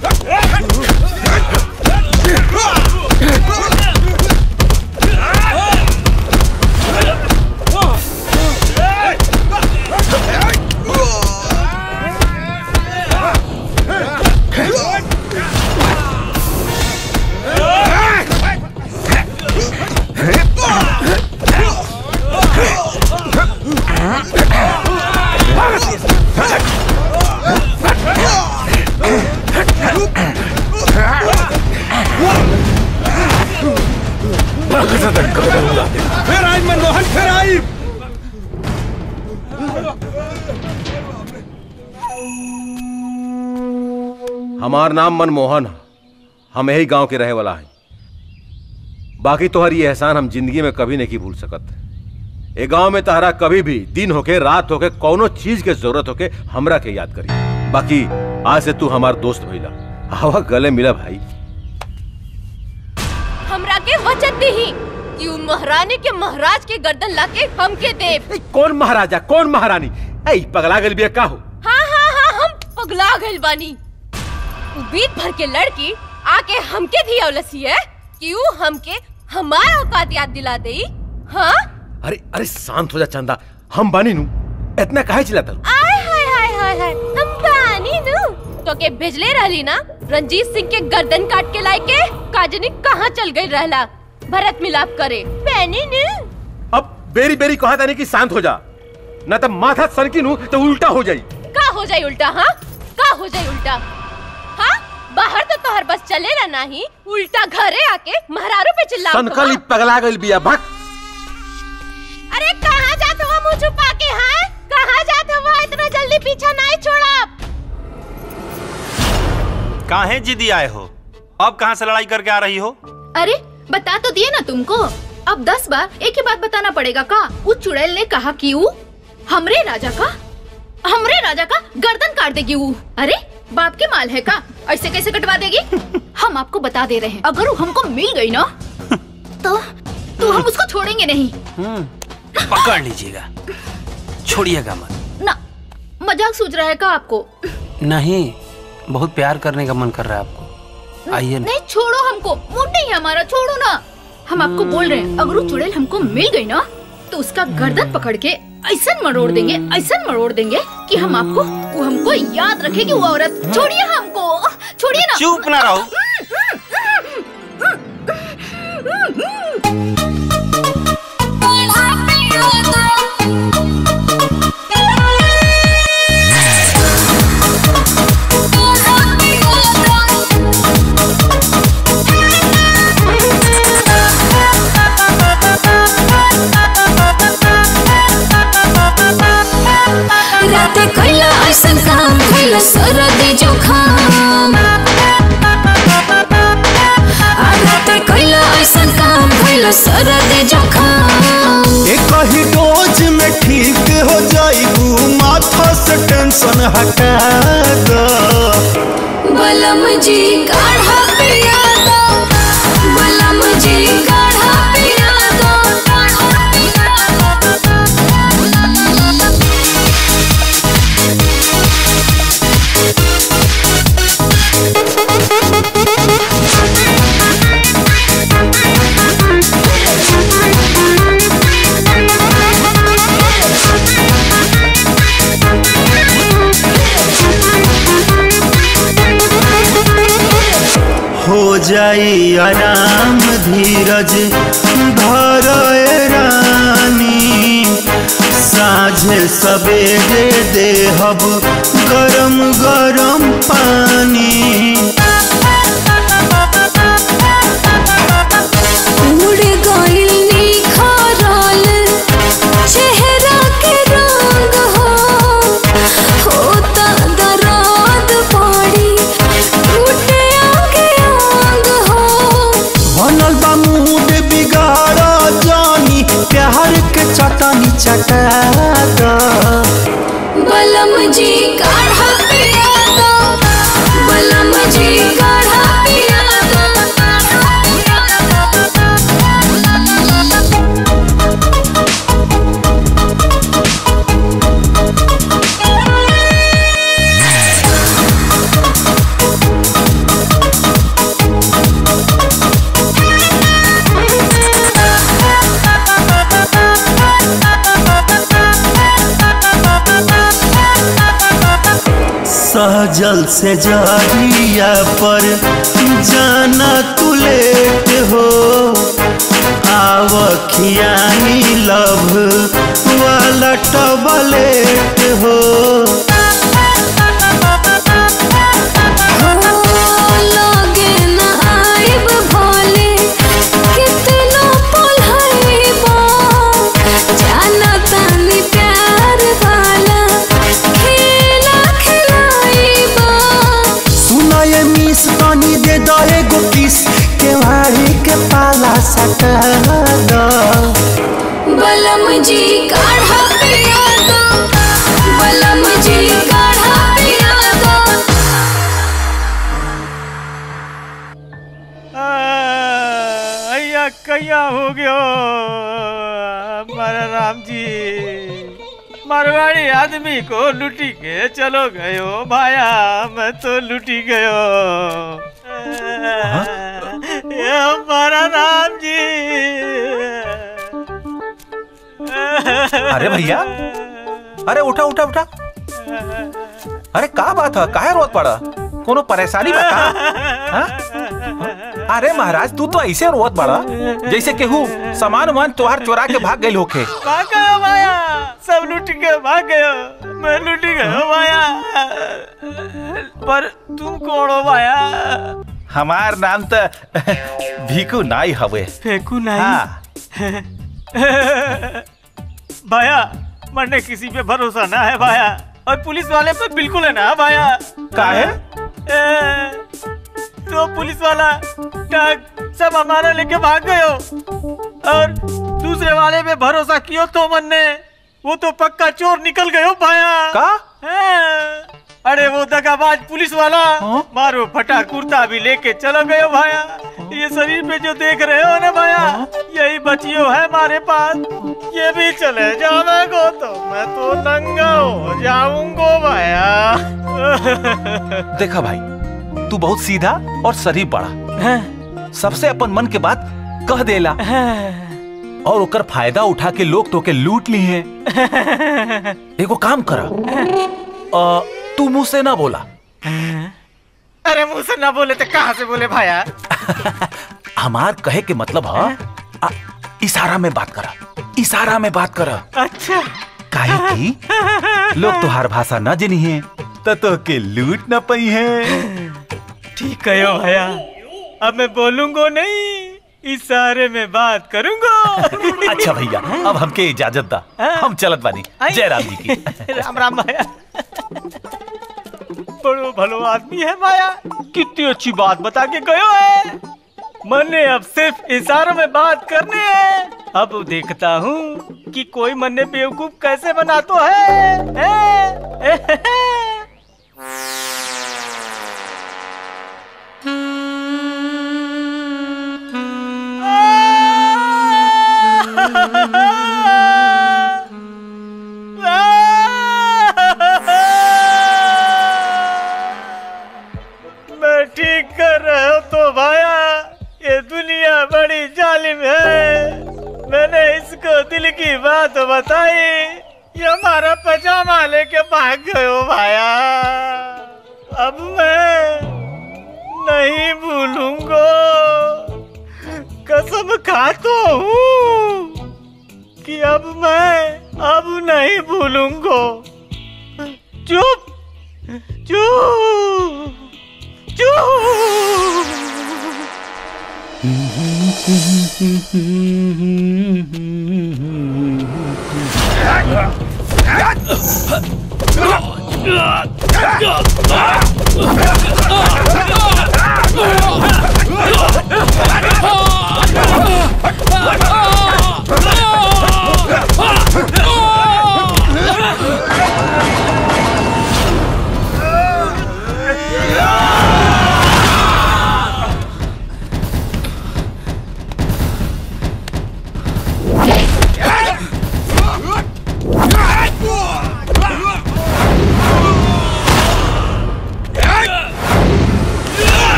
फिर आई मनमोहन, फिर आई। हमार नाम मनमोहन है। हम यही गांव के रहे वाला हैं। बाकी तोहर ये एहसान हम जिंदगी में कभी नहीं भूल सकत। ए गांव में तहरा कभी भी दिन होके रात होके कोनो चीज के जरूरत होके हमरा के याद करी। बाकी आज से तू हमार दोस्त भइला। आवा गले मिला भाई। हमरा के वचन दही कि उ महारानी के महाराज के गर्दन लाके हमके देव। कौन महाराजा कौन महारानी? ऐ पगला गइल बिया का हो? हाँ हम पगला गइल बानी। उ बीत भर के लड़की आके हमके धियावलसी है कि उ हमके हमारा औकात याद दिला दे। हाँ अरे शांत हो जा चंदा। हम बानी नु, इतना काहे चिल्लाता? आय हाय हम बानी नु तो के भेजले रहली ना रंजीत सिंह के गर्दन काट के लाए के काजनी कहाँ चल गई रहला भरत मिलाप करे पैनी नु। अब बेरी बेरी कहा था नहीं कि शांत हो जा, ना तो माथा सनकी नु तो उल्टा हो जाई। का हो जाई उल्टा? हाँ का हो जाई उल्टा? हाँ बाहर तो तोहर बस चलेला नहीं, उल्टा घरे आके महारारू पे चिल्ला। सनकली पगला गइल बिया भाग। अरे कहाँ जात हुआ मुँह छुपा के? हाँ कहाँ जात हुआ? इतना जल्दी पीछा नहीं छोड़ा। काहे जिद्दी आए हो? अब कहाँ से लड़ाई करके आ रही हो? अरे बता तो दिए ना तुमको, अब 10 बार एक ही बात बताना पड़ेगा का? उस चुड़ैल ने कहा कि वो हमरे राजा का गर्दन काट देगी। वो अरे बाप के माल है का? ऐसे कैसे कटवा देगी? हम आपको बता दे रहे हैं, अगर वो हमको मिल गई ना तो हम उसको छोड़ेंगे नहीं। पकड़ लीजिएगा, छोड़िएगा मत। ना मजाक सूझ रहा है का आपको? नहीं, बहुत प्यार करने का मन कर रहा है आपको। आइए नहीं छोड़ो हमको, मूड नहीं है हमारा, छोड़ो ना। हम आपको बोल रहे हैं, अगर वो चुड़ैल हमको मिल गई ना तो उसका गर्दन पकड़ के ऐसा मरोड़ देंगे कि हम आपको वो हमको याद रखेगी वो औरत। छोड़िए हमको, छोड़िए ना। चुप ना रहो। राते कैला ऐसन काम कैला सरदी जोखाम। राते कैला ऐसन काम कैला सरदी जोखाम। एक ही डोज में ठीक हो जाइबू, माथा से टेंशन हटा दो। बलम जी काढ़ा पिया दो, बलम जी काढ़ा पिया दो। हो जाई आराम धीरज धर रानी, साझे सवेरे देहब गरम गरम पानी। उड़ गइल निखरल मूड बिगाड़ा जानी प्यार के चटनी चटा दो। बलम जी काढ़ा पिया दो, बलम जी काढ़ा पिया दो। सहजल से जरिया पर जाना तू लेट हो, आव खियानी लव वाला टबलेट हो। लगे न आइब भोले कितनो पुल्हइबो, जाना तानी प्यार वाला खेला खिलाइबो। सुना ये मिस तनी दे दो एगो किस, केवाड़ी के पाला सटा दो। बलम जी काढ़ा पिया दो, बलम जी काढ़ा पिया दो। अय्या कया हो गयो हमारा राम जी, मारवाड़ी आदमी को लुटी के चलो गयो भाया, मैं तो लुटी गयो। ये हमारा राम जी। अरे भैया, अरे उठा उठा उठा। अरे का बात है, काहे रोत पड़ा? कोनो परेशानी बता। अरे महाराज तू तो ऐसे रोत पड़ा जैसे केहू सामान वान तोहार चोरा के भाग गई होखे। भाग गयो भाया, सब लुट के भाग गयो, मैं लुटी गयो भाया। पर तुम कौन हो भाया? हमार नाम तो भीखू नाई हवे। फेकू नाई? भाया मरने किसी पे भरोसा ना है भाया, और पुलिस वाले पे बिल्कुल है ना भाया। काहे? तो पुलिस वाला टग सब हमारा लेके भाग गयो, और दूसरे वाले पे भरोसा कियो तो मन्ने वो तो पक्का चोर निकल गयो भाया। का? अरे वो दगाबाज पुलिस वाला मारो फटा कुर्ता भी लेके चलो गयो भाया। ये शरीर पे जो देख रहे हो ना भाया, यही बचियो है हमारे पास। ये भी चले जावेगो तो मैं तो नंगा हो जाऊंगा भाया। देखा भाई, तू बहुत सीधा और शरीफ बड़ा, सबसे अपन मन के बात कह देला, और ओकर फायदा उठा के लोग तो के लूट ली हैं। एगो काम करा, तू मुंह से ना बोला। अरे मुंह से ना बोले तो कहाँ से बोले भाया? हमार कहे के मतलब है इशारा में बात करा, इशारा में बात करा। अच्छा। काहे की लोग तुहार भाषा न जनी है तो के लूट न पई है। ठीक है भाया, अब मैं बोलूंगा नहीं, इशारे में बात करूंगा। अच्छा भैया, अब हमके इजाजत दा, हम चलत बानी। जय राम जी की। राम राम भाया। बड़ो भलो आदमी है भाया, कितनी अच्छी बात बता के गयो है। मन्ने अब सिर्फ इशारों में बात करने हैं। अब देखता हूँ कि कोई मन्ने बेवकूफ कैसे बनाता है। मैं ठीक कर रहा हूँ तो भाया, ये दुनिया बड़ी जालिम है। मैंने इसको दिल की बात बताई, ये हमारा पजामा लेके भाग गयो भाया। अब मैं नहीं भूलूंगा, कसम खाता हूँ कि अब मैं नहीं भूलूंगा। चुप चुप चुप।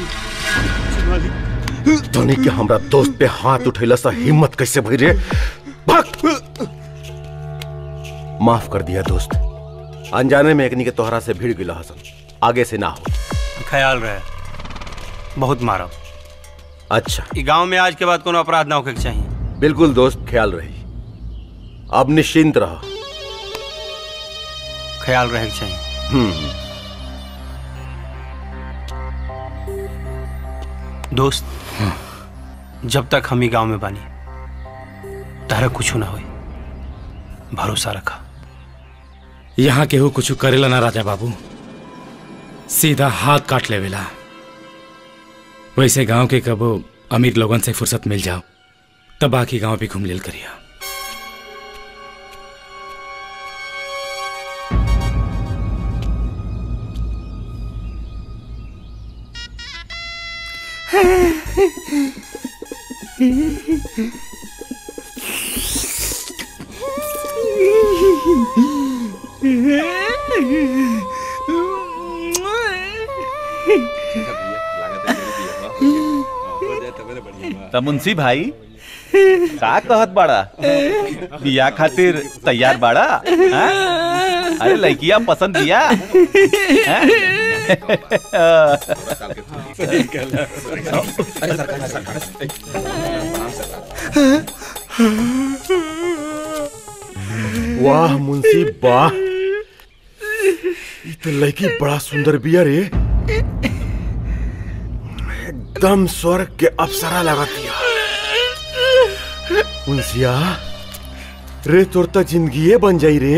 धोनी के हमरा दोस्त पे हाथ उठैला सा हिम्मत कैसे भई रे? भाग! माफ कर दिया दोस्त, अनजाने में एकनी के तोहरा से भिड़ गिला हसन, आगे से ना हो। ख्याल रहे, बहुत मारो। अच्छा, ई गांव में आज के बाद कोनो अपराध ना होके चाहिए। बिल्कुल दोस्त, ख्याल रही। अब निश्चिंत रह। ख्याल रहे चाहिए। दोस्त, जब तक हम ही गांव में बानी तारा कुछ ना होई, भरोसा रखा। यहाँ केहू कुछ करेला ना राजा बाबू, सीधा हाथ काट लेवेला। वैसे गांव के कबो अमीर लोगन से फुर्सत मिल जाओ तब बाकी गांव भी घूम लेल करिया। तब मुंशी भाई का कहत बाड़ा? बिया खातिर तैयार बाड़ा? अरे लड़किया पसंद किया? वाह मुंशी वाह, ये तो लड़की बड़ा सुंदर बिया रे, एकदम स्वर्ग के अप्सरा लगतिया। मुंशिया रे, तोर तो जिंदगी बन जाई रे।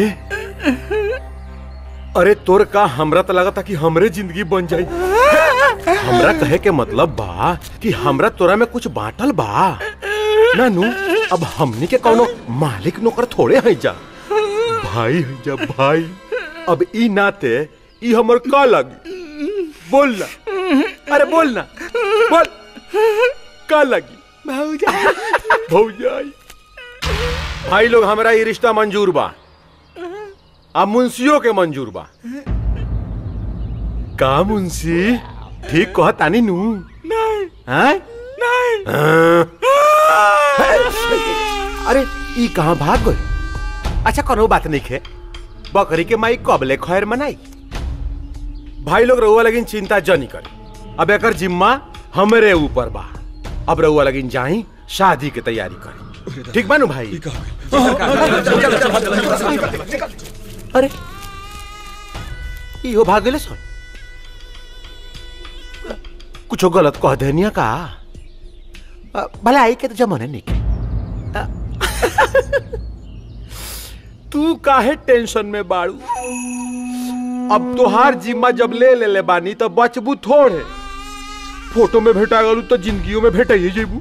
अरे तोर का हमरा तो लगा था कि हमरे जिंदगी बन जाई। हमरा कहे के मतलब बा कि हमरा तोरा में कुछ बांटल बा नानू। अब हमनी के कौनो मालिक नौकर थोड़े है जा, भाई है जा भाई। अब ई नाते ई हमर का लगी? बोल ना, अरे बोल ना, बोल का लगी? भौजाई। भाई लोग हमरा ये रिश्ता मंजूर बा, अब मुंशियों के मंजूर बा। का मुंशी ठीक कहतानी नू? नहीं नहीं। अरे ई कहाँ भाग गई? अच्छा कोनो बात नहीं है, बकरी के माई कबले खैर मनाई। भाई लोग रउआ लगिन चिंता जनी करी, अब एकर जिम्मा हमरे ऊपर बा। अब रउआ लगिन जाई शादी के तैयारी करी, ठीक बानू भाई? अरे इहो भाग गए सुन, कुछ गलत कह देनिया का? भलाई के तो जमाने नहीं के। तू काहे टेंशन में बाड़ू? अब तोहार जिम्मा जब ले ले बानी तो बचबू थोड़े। फोटो में भेटा गलू तो जिंदगियों में भेटा ही जेबू।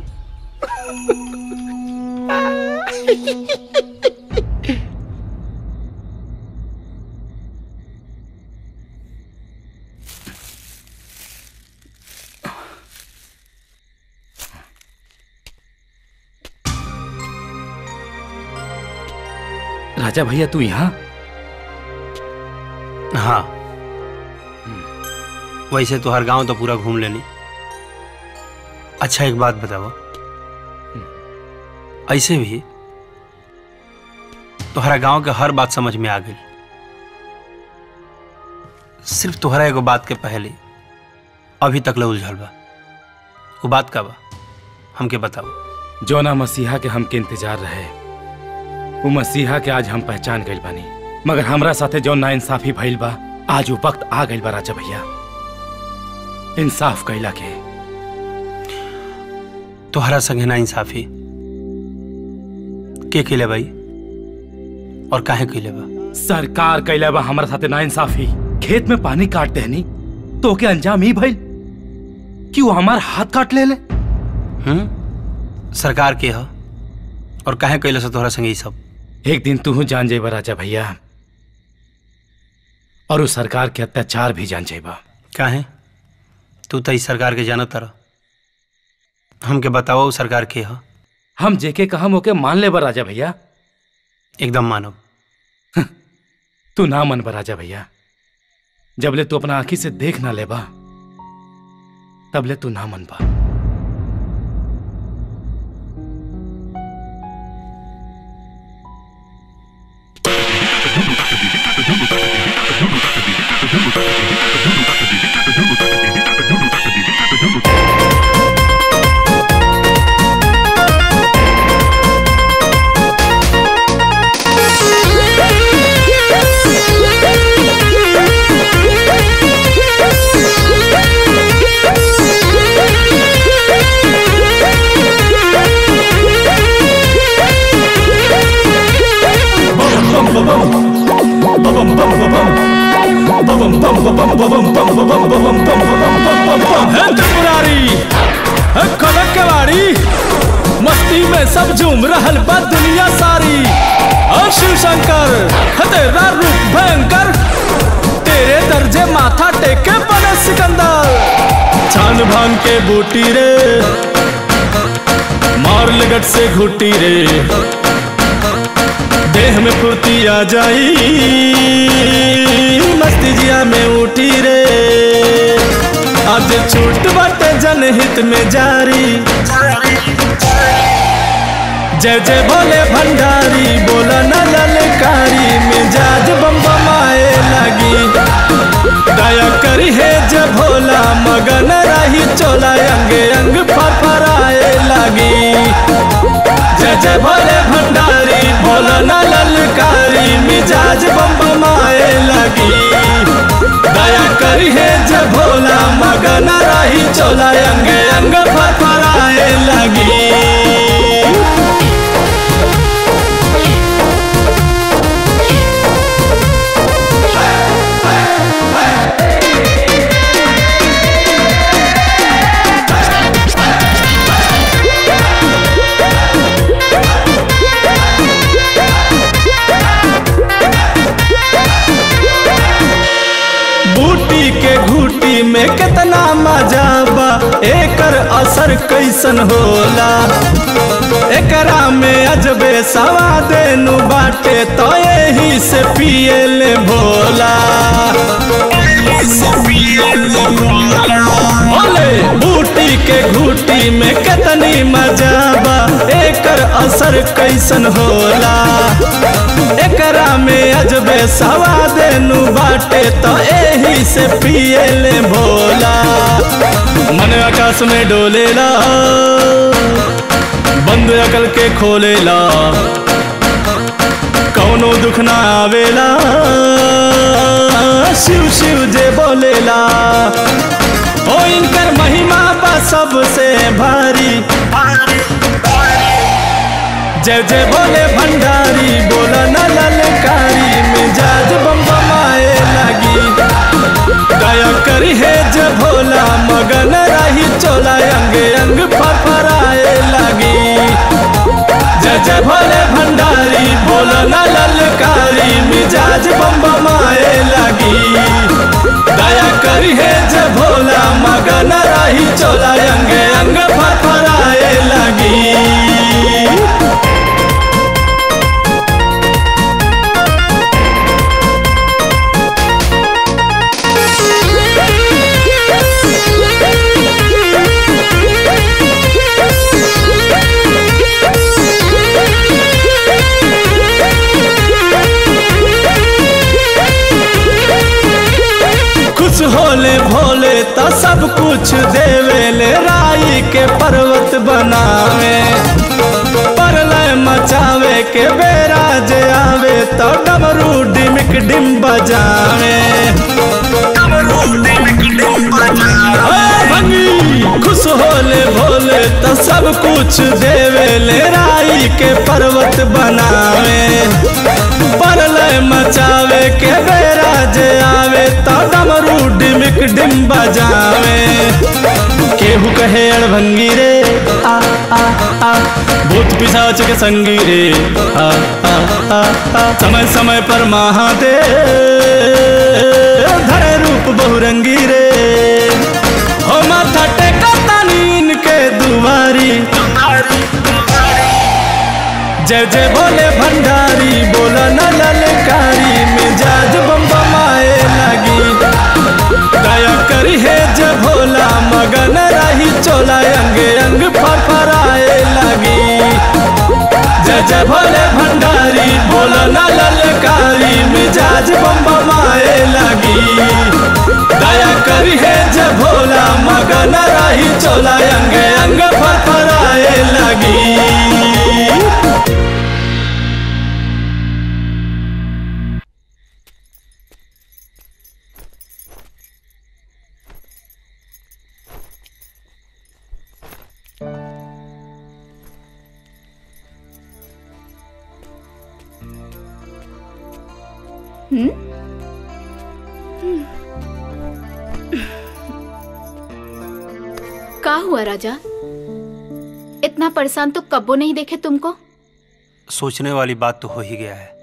राजा भैया तू यहाँ? हाँ, वैसे तो हर गांव तो पूरा घूम लेनी। अच्छा एक बात बताओ, ऐसे भी तुम्हारा गांव के हर बात समझ में आ गई, सिर्फ तुम्हारा एगो बात के पहले अभी तक ले उलझल बा। वो बात का बा हमके बताओ। जोना मसीहा के हमके इंतजार रहे, वो मसीहा के आज हम पहचान गइल बानी, मगर हमरा साथे जो नाइंसाफी भइल बा, आज वो वक्त आ गइल बा राजा भैया इंसाफ कइला के। तोहरा संगे नाइंसाफी के कइले भाई और काहे कइले बा? सरकार कइले बा हमरा साथे नाइंसाफी। खेत में पानी काट देनी तो के अंजाम ही भइल कि वो हमार हाथ काट ले ले। सरकार के ह और काहे कइले से तोहरा संगे ई सब? एक दिन तू जान जाइबा राजा भैया, और उस सरकार के अत्याचार भी जान जाइबा। काहे? तू तो इस सरकार के जानत तारा, हमके बताओ सरकार के ह? हम जेके कहम ओके मान लेबा राजा भैया। एकदम मानब। तू ना मन बा राजा भैया, जबले तू अपना आंखी से देख ना लेबा तबले तू ना मन पा। मस्ती में सब झूम रहल बा दुनिया सारी। और शिव शंकर तेरा रूप भयंकर, तेरे दर्जे माथा टेके बने सिकंदर। छान भान के बूटी रे, मार लगट से घुटी रे, देह में फुर्ती आ जाई, मस्ती जिया में उठी रे। आज छूट बाटे जनहित में जारी, जय जय भोले भंडारी, बोला न ललकारी, मिजाज बम बमाए लगी। दया करी है जय भोला, मगन रही चोला, अंग अंग फरफराए लगी। जय जय भोले भंडारी, बोला न ललकारी, मिजाज बम बमाए लगी। दया करी है जय भोला, मगन रही चोला, अंग अंग फरफराए लगी। बूटी के घूटी में कितना मजा बा, एकर असर कैसन होला। एकरा में अजबे स्वाद नु बाटे, तो यही से पिए ले भोला। बोले बूटी के घूटी में कितनी मजा बा, एकर असर कैसन होला। एकरा में अजबे स्वाद नु बाटे, तो यही से पिए ले भोला। मन आकाश में डोलेला, बंद अकल के खोलेला, कौनो दुख ना आवेला, शिव शिव जे बोलेला। ओ इनकर महिमा बा सबसे भारी, जय जय भोले भंडारी, बोला न ललकारी, मिजाज बम बमाए लगी। दया करी है जय भोला, मगन रही चोला, अंग अंग फरफराए लगी। जय जय भोले भंडारी, बोला न ललकारी, मिजाज बम बमाए लगी। दया करी है जय भोला, मगन रही चोला, अंग अंग फरफराए लगी। खुश होले भोले तो सब कुछ देवेले, राई के पर्वत बनावे। परलय मचावे के बेरा जे आवे, तो डमरू डिमिक डिम बजावे। खुश होले भोले तो सब कुछ देवेले, राई के पर्वत बनावे। परलय मचावे के बेरा जे आवे, तो डमरू डिमिक डिम बजावे। केहू कहे अड़भंगी रे, आ आ आ, भूत पिशाच के संगी रे, आ आ आ आ। समय समय पर महादेव धरे रूप बहुरंगी रे, हो माथा टेका तानी इनके दुआरी। जय जय भोले भंडारी, बोला न ललकारी, मिजाज बम बमाए लगी। दया करी है जय भोला, मगन बोला ना ललकारी मिजाज बम्बमाए लगी दया करी है जब भोला मगन रही चोला अंग अंग फरफराए लगी। क्या हुआ राजा? इतना परेशान तो कब्बो नहीं देखे तुमको। सोचने वाली बात तो हो ही गया है।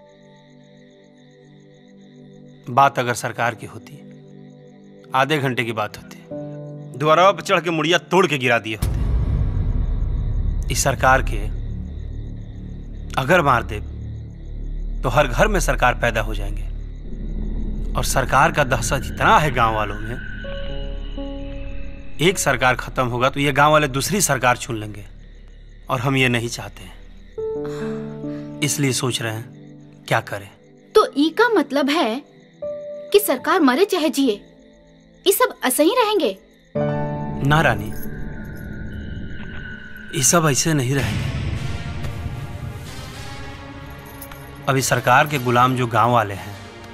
बात अगर सरकार की होती आधे घंटे की बात होती, द्वारा पर चढ़ के मुड़िया तोड़ के गिरा दिए होते। इस सरकार के अगर मार दे तो हर घर में सरकार पैदा हो जाएंगे और सरकार का दहशत इतना है गांव वालों में, एक सरकार खत्म होगा तो ये गांव वाले दूसरी सरकार चुन लेंगे और हम ये नहीं चाहते हैं, इसलिए सोच रहे हैं क्या करें। तो ई का मतलब है कि सरकार मरे चाहे जिए ये सब ऐसे ही रहेंगे? ना रानी, ये सब ऐसे नहीं रहेंगे। अभी सरकार के गुलाम जो गांव वाले हैं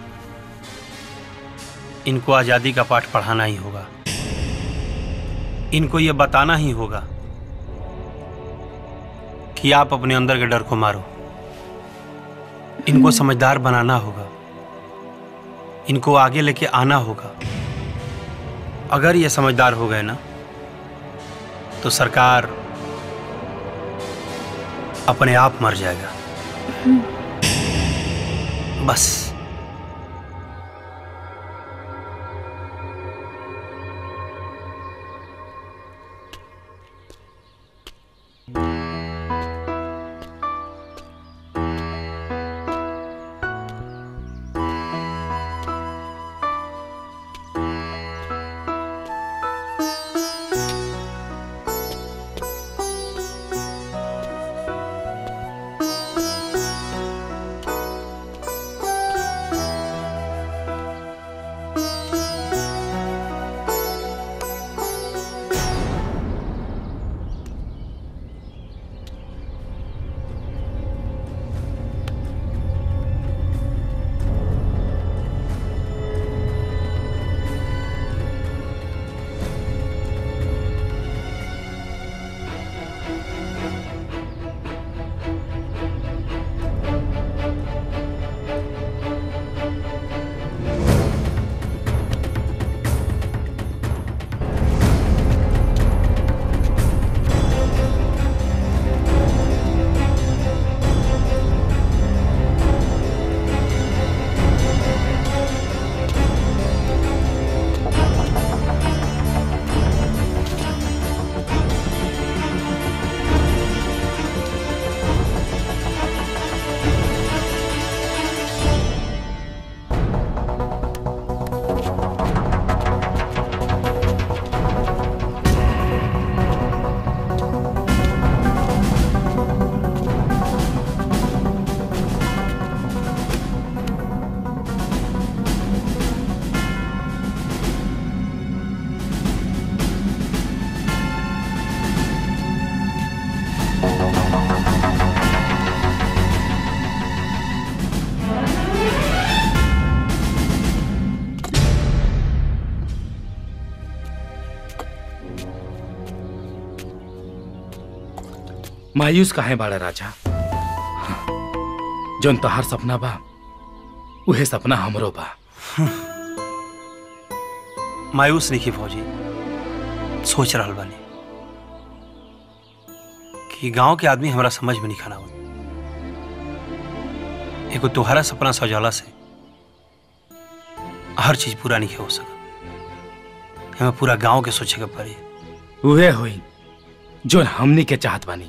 इनको आजादी का पाठ पढ़ाना ही होगा। इनको ये बताना ही होगा कि आप अपने अंदर के डर को मारो। इनको समझदार बनाना होगा, इनको आगे लेके आना होगा। अगर ये समझदार हो गए ना तो सरकार अपने आप मर जाएगा। बस मायूस काहे बाड़ा राजा? जोन तोहार सपना बा उहे सपना हमरो बा। मायूस नहीं की फौजी, सोच रहा बानी कि गांव के आदमी हमारा समझ में नहीं खाना हो। एगो तुम्हारा सपना सजौला से हर चीज पूरा नहीं हो सका। हमें पूरा गांव के सोचे के पड़ी। उहे हुई जो हमनी के चाहत बानी।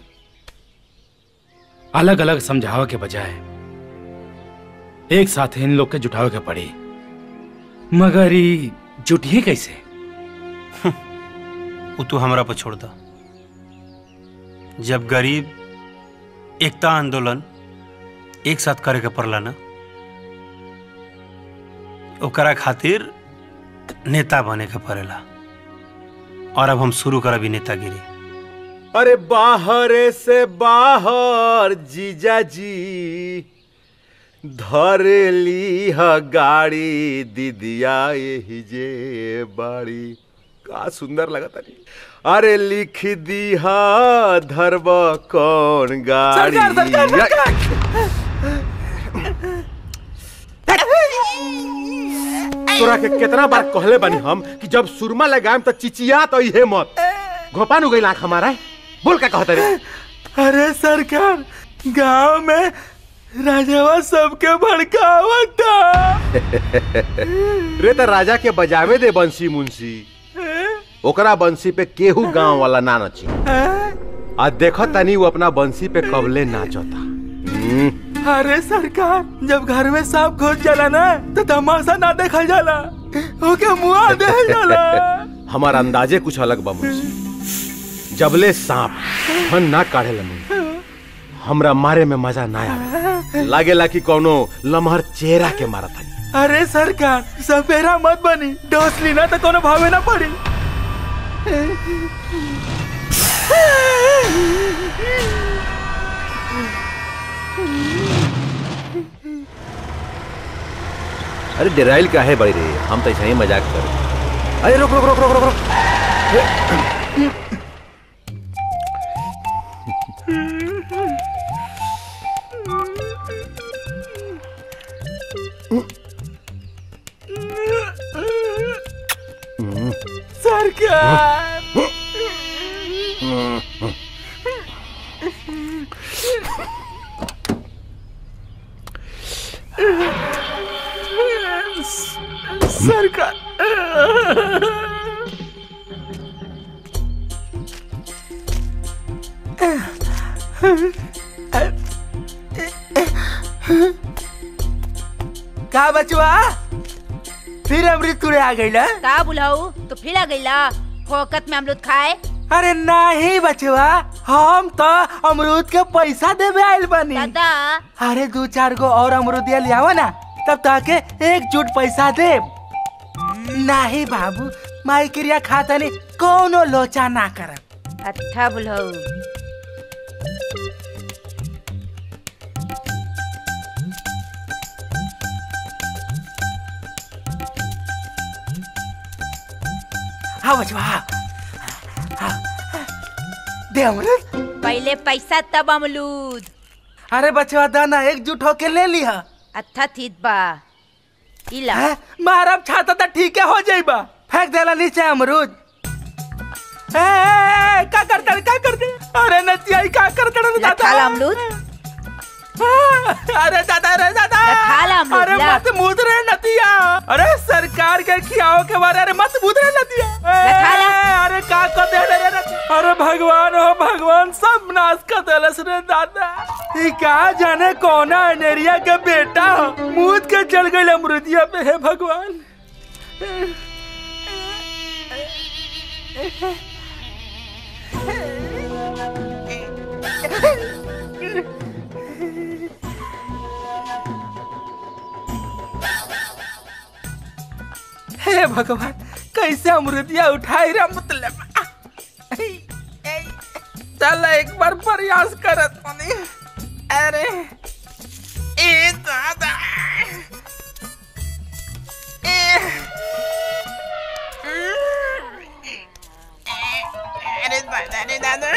अलग अलग समझावे के बजाय एक साथ इन लोग के जुटावे के पड़ी। मगर ये जुटिए कैसे? वो तू हमरा पर छोड़ दा। जब गरीब एकता आंदोलन एक साथ करे के पड़ला ना, ओकरा खातिर नेता बने के पड़ेला। और अब हम शुरू करबी नेतागिरी। अरे बाहर से बाहर जीजा जी धर ली गाड़ी दीदिया यही जे बाड़ी। का सुंदर लगता नहीं। अरे लिख दी धरब कौन गाड़ी। सरकार, सरकार, तोरा के कितना बार कहले बानी हम कि जब सुरमा लगाएम तो चिचिया तो इहे मत। घोपान हो गई आंख हमारा। बोल क्या कहता रे। अरे सरकार, गांव में राजावा सबके भड़कावता। रे तो राजा के बजावे दे बंसी मुंशी। ओकरा बंसी पे केहू गांव वाला ना नची। आ देखो तनी वो अपना बंसी पे कबले नाचता। अरे सरकार, जब घर में सांप घुस जाला ना तो तमाशा ना देखा जाला, ओके मुआ दे जाला। हमारा अंदाजे कुछ अलग बा मुंशी। जबले सांप फन ना काढ़े लमु हमरा मारे में मजा ना आवे। लागेला कि कोनो लमहर चेहरा के मारा था। अरे सरकार, सपेरा मत बनी, डोस ली ना तो कोनो भावे ना पड़ी। अरे डेराइल का है बड़ी रे, हम तो ऐसा ही मजाक कर। अरे रुक रुक रुक रुक रुक रुक। सरकार, सरकार, का बचवा फिर अमृत तुरे आ गई ना? का बुलाऊ तो फिर आ गईला फोकत में अमरूद खाए। अरे नहीं बचवा, हम तो अमरूद के पैसा देवे आइल बनी। दादा, अरे 2-4 गो और अमरूदिया लियावा ना, तब ताके एकजुट पैसा दे। नहीं बाबू, माई क्रिया खाता नहीं, कोनो लोचा ना कर। अच्छा बुलाऊ। हाँ बचवा, हाँ। दे अमरूद। पहले पैसा तब अमरूद। अरे बचवा दाना एकजुट होके ले लिया। अच्छा ठीक बा। इला मारब छाता तो ठीक है हो जाइबा। फेंक देला नीचे अमरूद। क्या करते? अरे नतिया क्या करते दादा? अमरूद। अरे दादा, अरे मत मुद रे नतिया। अरे सरकार के खियाओ के बारे, अरे मत मुद रे नतिया। अरे का कर दे रे नतिया। अरे भगवान हो भगवान, सब नाश कर देलस रे दादा। ई का जाने कौना अनेरिया के बेटा मुद के चल गई अमरूदिया पे। है भगवान। हे भगवान, कैसे अमरूदिया उठाई रे मतलब। चल एक बार प्रयास करत पानी। अरे ए दादा, अरे दादा,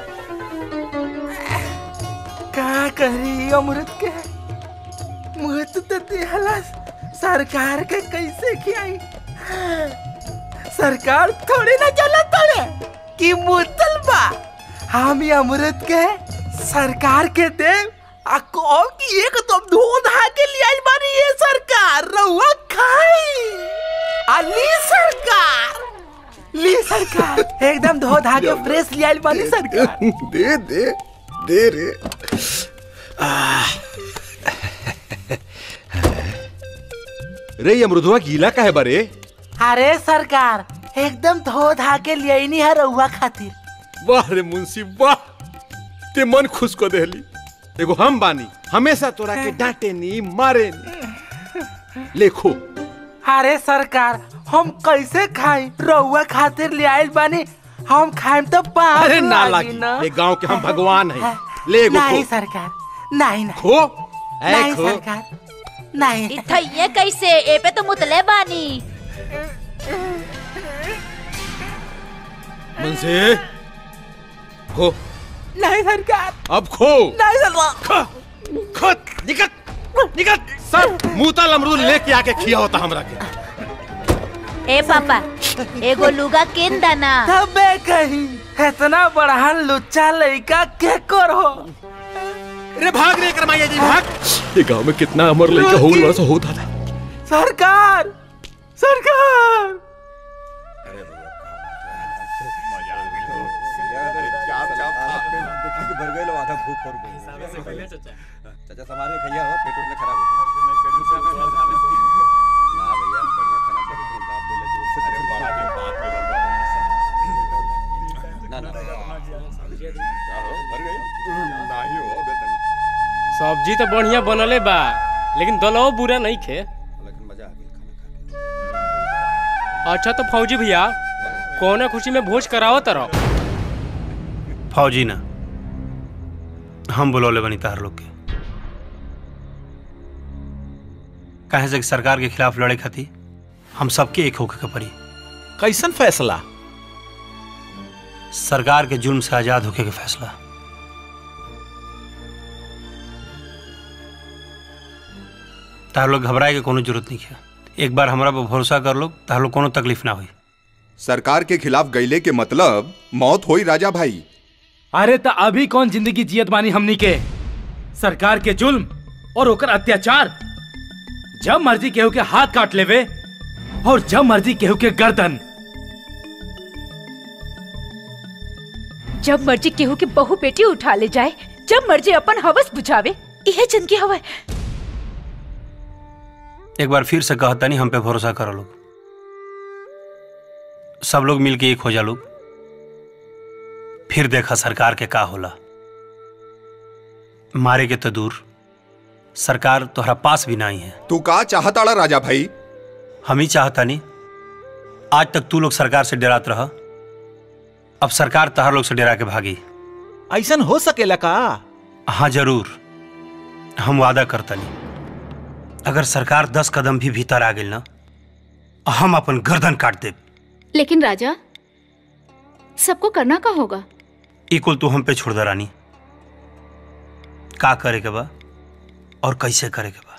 का करी अमृत के मुँह तो दिहला। सरकार के कैसे खियाई? सरकार थोड़ी ना चला तोड़े कि मुतल बा। हम ये अमृत के सरकार के दे कौन की एक तो दूध के लिए आई बानी। ये सरकार रहुआ खाई। अली सरकार, ली सरकार, एकदम धो धा के फ्रेश ले आई बानी सरकार। दे दे दे रे। रे अमृतवा गीला का है बरे? अरे सरकार, एकदम धो धा के लिए है रहुआ खातिर। वाह रे मुंशी वाह, ते मन खुश को देली। एगो हम बानी, हमेशा तोरा के डांटे नी मारे नी। लेखो अरे सरकार हम कैसे खाई? रउआ खातिर ले आइल बानी, हम खाइम तो पाप अरे ना लागी लागी, ये गांव के हम भगवान हैं। ले एगो नहीं खो। सरकार, नहीं नहीं खो नहीं खो। सरकार, नहीं। इथइये कैसे? ए पे तो मुतले बानी। मुंशी खो। नहीं सरकार, अब खो। नहीं सरकार। खो निकल सब मुतल अमरूद लेके आके खिया होता हमरा के। ए पापा एगो लुगा किन दाना। तबे कहीं इतना बड़ा लुच्चा लड़का के कर हो। अरे भाग रे करमाइया जी भाग। ये गांव में कितना अमर लड़का हो वैसा होता था। सरकार सरकार भर गए आधा भूख और चाचा हमारे खैया हो पेट में खराब हो ना भैया बढ़िया खाना बने दाब दे ले जोर से अरे बड़ा दिन बात में ना भर गए नहीं हो बेतन सब्जी तो बढ़िया बनले बा लेकिन दलवा बुरा नहीं खे। लेकिन मजा आ गई खाना अच्छा तो फौजी भैया कौन खुशी में भोज कराओ तरह? फौजी ना हम बुलौले बनी तार लोग के कहे से सरकार के खिलाफ लड़े खाती हम सबके एक होके के पड़ी। कैसन फैसला? सरकार के जुल्म से आजाद होके के फैसला। तार लोग घबराए के कोनो जरूरत नहीं है। एक बार हमरा पर भरोसा कर लो, तार लोग कोनो तकलीफ ना हुई। सरकार के खिलाफ गईले के मतलब मौत होई राजा भाई। अरे तो अभी कौन जिंदगी जियत बानी हमनी के? सरकार के जुल्म और ओकर अत्याचार जब मर्जी केहू के हाथ काट लेवे और जब मर्जी केहू के गर्दन। जब मर्जी केहू के बहु बेटी उठा ले जाए, जब मर्जी अपन हवस बुझावे, यह जिंदगी हवा। एक बार फिर से कहता नहीं हम पे भरोसा करो लोग। सब लोग मिलके एक हो जा लोग, फिर देखा सरकार के का होला। मारे के तो दूर सरकार तोहरा पास भी नहीं है। तू का चाहता राजा भाई? हम ही चाहता नहीं। आज तक तू लोग सरकार से डरात रहा, अब सरकार तहार लोग से डरा के भागी। ऐसन हो सकेला का? हाँ जरूर, हम वादा करता नहीं। अगर सरकार 10 कदम भी भीतर आ गई ना, हम अपन गर्दन काट दे। लेकिन राजा सबको करना का होगा? इकुल तू हम पे छोड़ दे रानी। का करे के बा और कैसे करे के बा।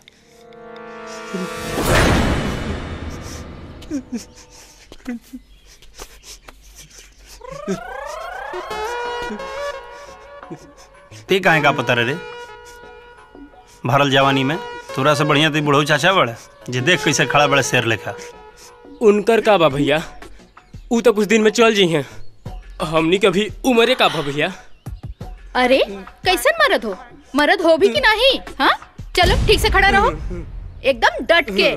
ते काहे का पता रे? भरल जवानी में तोरा से बढ़िया ते बुढ़ऊ चाचा बड़े जे देख कैसे खड़ा बड़े शेर लेखा। उनकर का बा भैया, ऊ तो कुछ दिन में चल जी हैं। हमनी कभी उम्रे का बा भैया। अरे कैसन मर्द हो? मर्द हो भी कि नहीं? हाँ चलो ठीक से खड़ा रहो, एकदम डट के।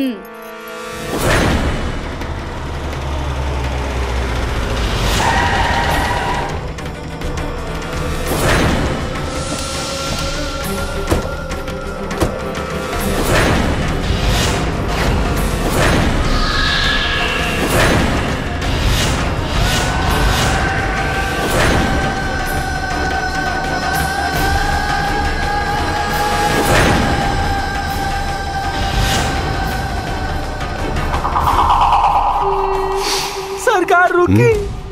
सरकार रुकी।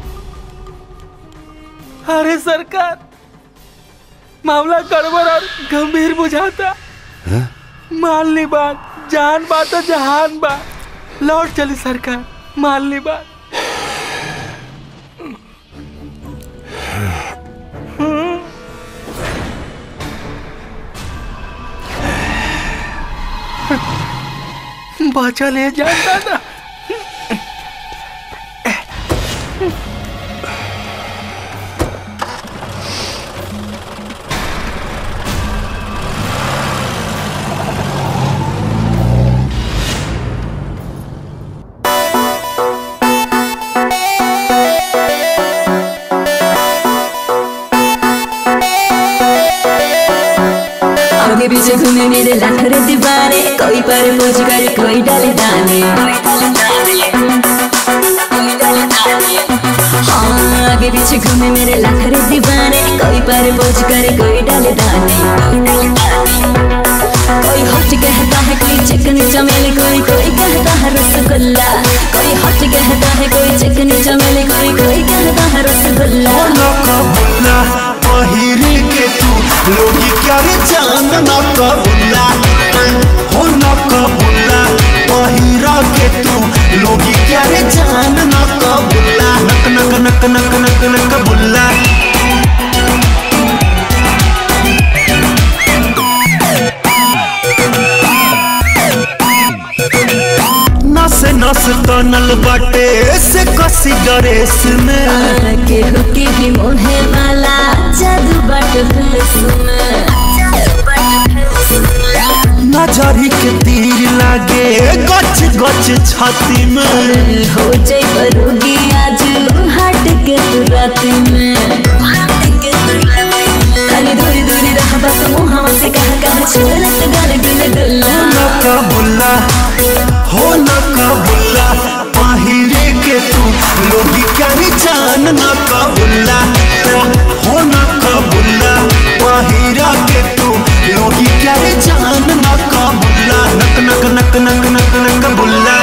अरे सरकार मामला गड़बड़ और गंभीर बुझाता। मान ली बात, जान बात तो जहान बात। लौट चली सरकार, मान ली बात। बचा ले जाता था। आगे पीछे घूमे मेरे लाखों दीवाने, कोई पर पूछ कर कोई डाले दाने। हाँ आगे पीछे घूमे मेरे लाखों दीवाने, कोई पर पूछ कर कोई डाले दाने। कोई हॉट कहता है कोई चिकनी चमेली, कोई कहता है रसगुल्ला। कोई हॉट कहता है कोई चिकनी चमेली, कोई कहता है रसगुल्ला। बुल्ला पहिरे के तू लोगी क्या रे जान ना कबुल्ला, हो ना कबुल्ला पहिरा के तू लोगी क्या रे जान ना कबुल्ला। नक नक नक नक नक नक बुल्ला। नस नस तनल बाटे से कसी ड्रेस में, केहू के भी मोहे वाला जादू बाटे फेस में। नजरी के तीर लागे गच गच छाती में, हो जाए बरोगी आज हट के तू राती में। खाली दूरी दूरी रह बस मुँह से कहा छोड़त गाल दिल डुल्ला। ना कबुल्ला हो ना कबुल्ला पहिरे के तू लोगी क्या रे जान ना कबुल्ला, हो ना कबुल्ला पहिरा के तू लोगी क्या रे जान ना कबुल्ला। नक नक नक नक नक नक बुल्ला।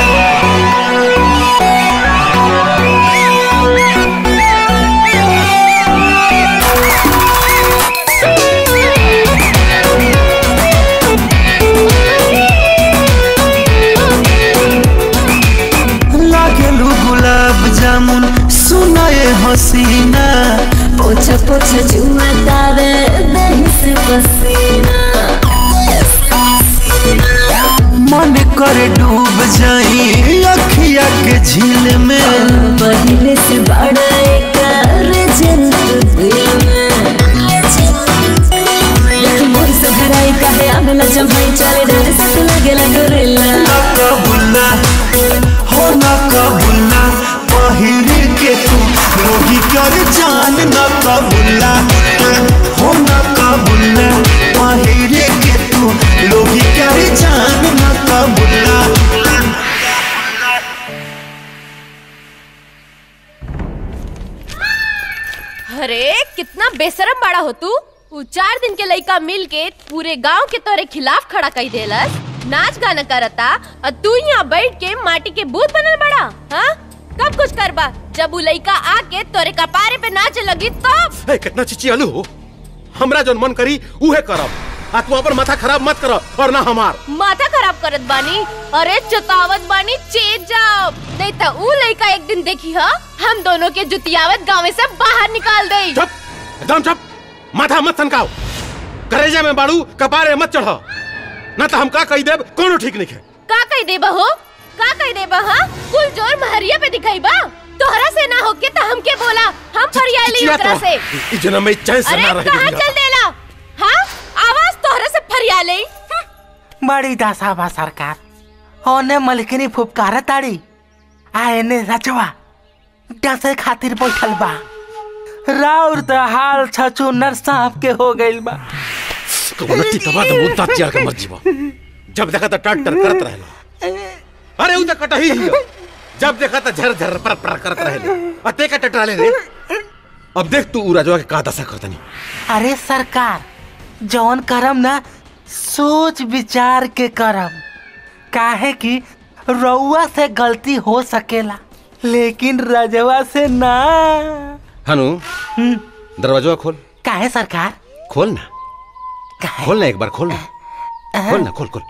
जामुन सुनाए हसीना, पोछा पोछा जुआ तारे दही से पसीना। मन करे डूब जाई अखिया के झील में, पहले से बड़ा एक रजन दिल में। मोर से भराई काहे आगला जमाई चले डर से लगे लगरेला। ना कबुल्ला हो ना कबुल्ला पहिरे के तू लोगी कर जान ना कबुल्ला, हो ना कबुल्ला पहिरे के तू लोगी कर जान ना कबुल्ला। अरे कितना बेशरम बड़ा हो तू। 4 दिन के लड़का मिल के पूरे गांव के तोरे खिलाफ खड़ा कर देलस, नाच गाना करता और तू यहाँ बैठ के माटी के भूत बनल बड़ा। हाँ कब कुछ करबा जब वो लड़का आके तोरे कपारे पे नाचे लगी तब। कितना चिची आलू हो, हमरा जो मन करी उहे करब, आ तू अपन माथा खराब मत कर और ना हमार माथा खराब करत बानी। अरे चतावत बानी चेत जाओ, नहीं तो वो लड़का एक दिन देखी हा हम दोनों के जुतियावत गाँव से बाहर निकाल दे। चुप एकदम चुप, माथा मत सनकाओ, करेजा में बाड़ू कपारे मत चढ़ो, ना तो हम का कही देब कोनो ठीक नहीं है। का कही देबा हो, का कही देबा हा? कुल जोर महरिया पे दिखाई बा, तोहरा से ना होके तो हम के बोला हम फरियाली ओकरा से। इस जन्म में चैन से ना अरे रहे। कहां चल देला? हां आवाज तोहरा से फरियाली। बड़ी दशा बा सरकार, होने मलकिनी फुफकार ताड़ी आने रचवा डसे खातिर बैठल बा। राउर त हाल छचू नर सांप के हो गइल बा। कबनती तबा तो मुद्दा त्यार के मर जीवा, जब देखा तो टटर करत रहेला। अरे उ त कटही ही जब देखा तो झर झर पर करत रहेला, अते का टटराले रे। अब देख तू राजवा के का दशा करतनी। अरे सरकार जौन करम ना सोच विचार के करम, काहे कि रउआ से गलती हो सकेला लेकिन रजवा से ना। हनु दरवाजा खोल। काहे सरकार? खोल ना, खोल ना एक बार, खोल ना, खोल ना, खोल खोल।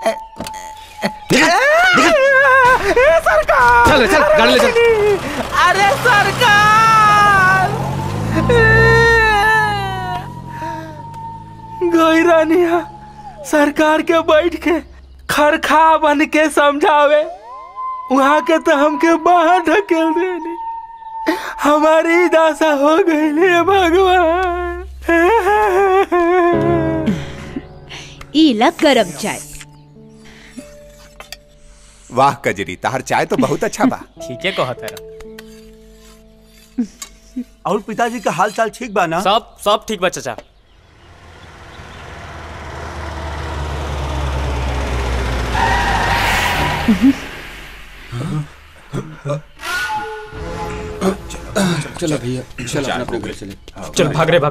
सरकार चल चल गाड़ी ले चल। अरे सरकार गई रानिया सरकार के बैठ के खरखा बन के समझावे, वहाँ के तो हमके बाहर ढकेल देनी। हमारी दशा हो गई ले भगवान। इला गरम चाय। वाह कजरी, ताहर चाय तो बहुत अच्छा बा। ठीक है कहा तेरा। और पिताजी का हाल चाल ठीक बा ना? सब ठीक बा चाचा। चलो भैया चलो अपने घर चले। चल भाग रे भाग।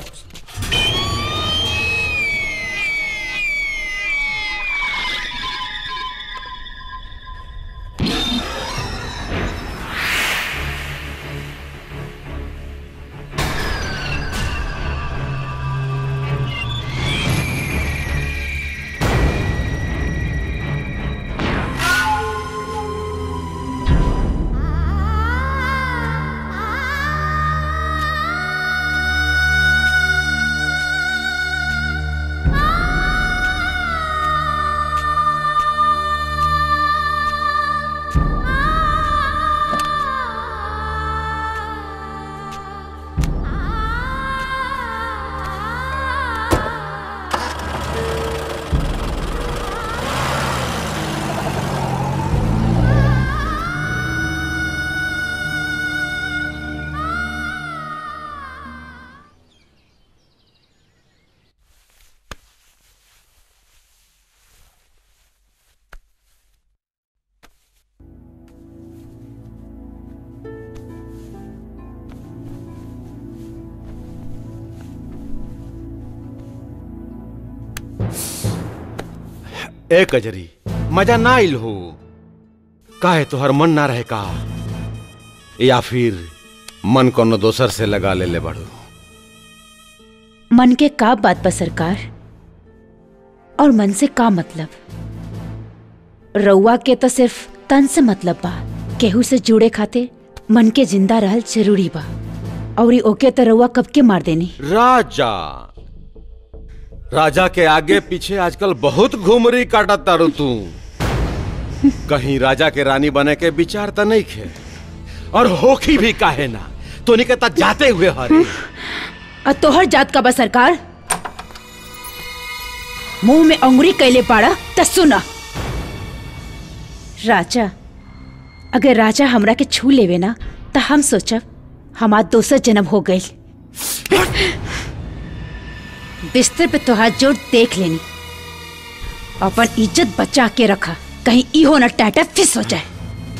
ए कजरी मजा ना आइल हो काहे तोहर मन ना रहे का या फिर मन कोनो दोसर से लगा ले बड़ो। मन के का बात बा सरकार और मन से का मतलब। रउआ के तो सिर्फ तन से मतलब बा, केहू से जुड़े खाते मन के जिंदा रहल जरूरी बा और ओके तो रउआ कब के मार देनी। राजा के आगे पीछे आजकल बहुत घुमरी काटत तारू तू। कहीं राजा के रानी बने के विचार तो नहीं खे और होखी भी काहे ना तो नहीं कहता जाते हुए हरे। तोहर जात का बा सरकार, मुंह में अंगुरी कैले पाड़ा त सुना। राजा अगर राजा हमरा के छू लेवे ना तो हम सोचब हमार दोसर जन्म हो गई। बिस्तर पे तोहार जोड़ देख लेनी, अपन इज्जत बचा के रखा, कहीं इहो न टाटा फिस हो जाए।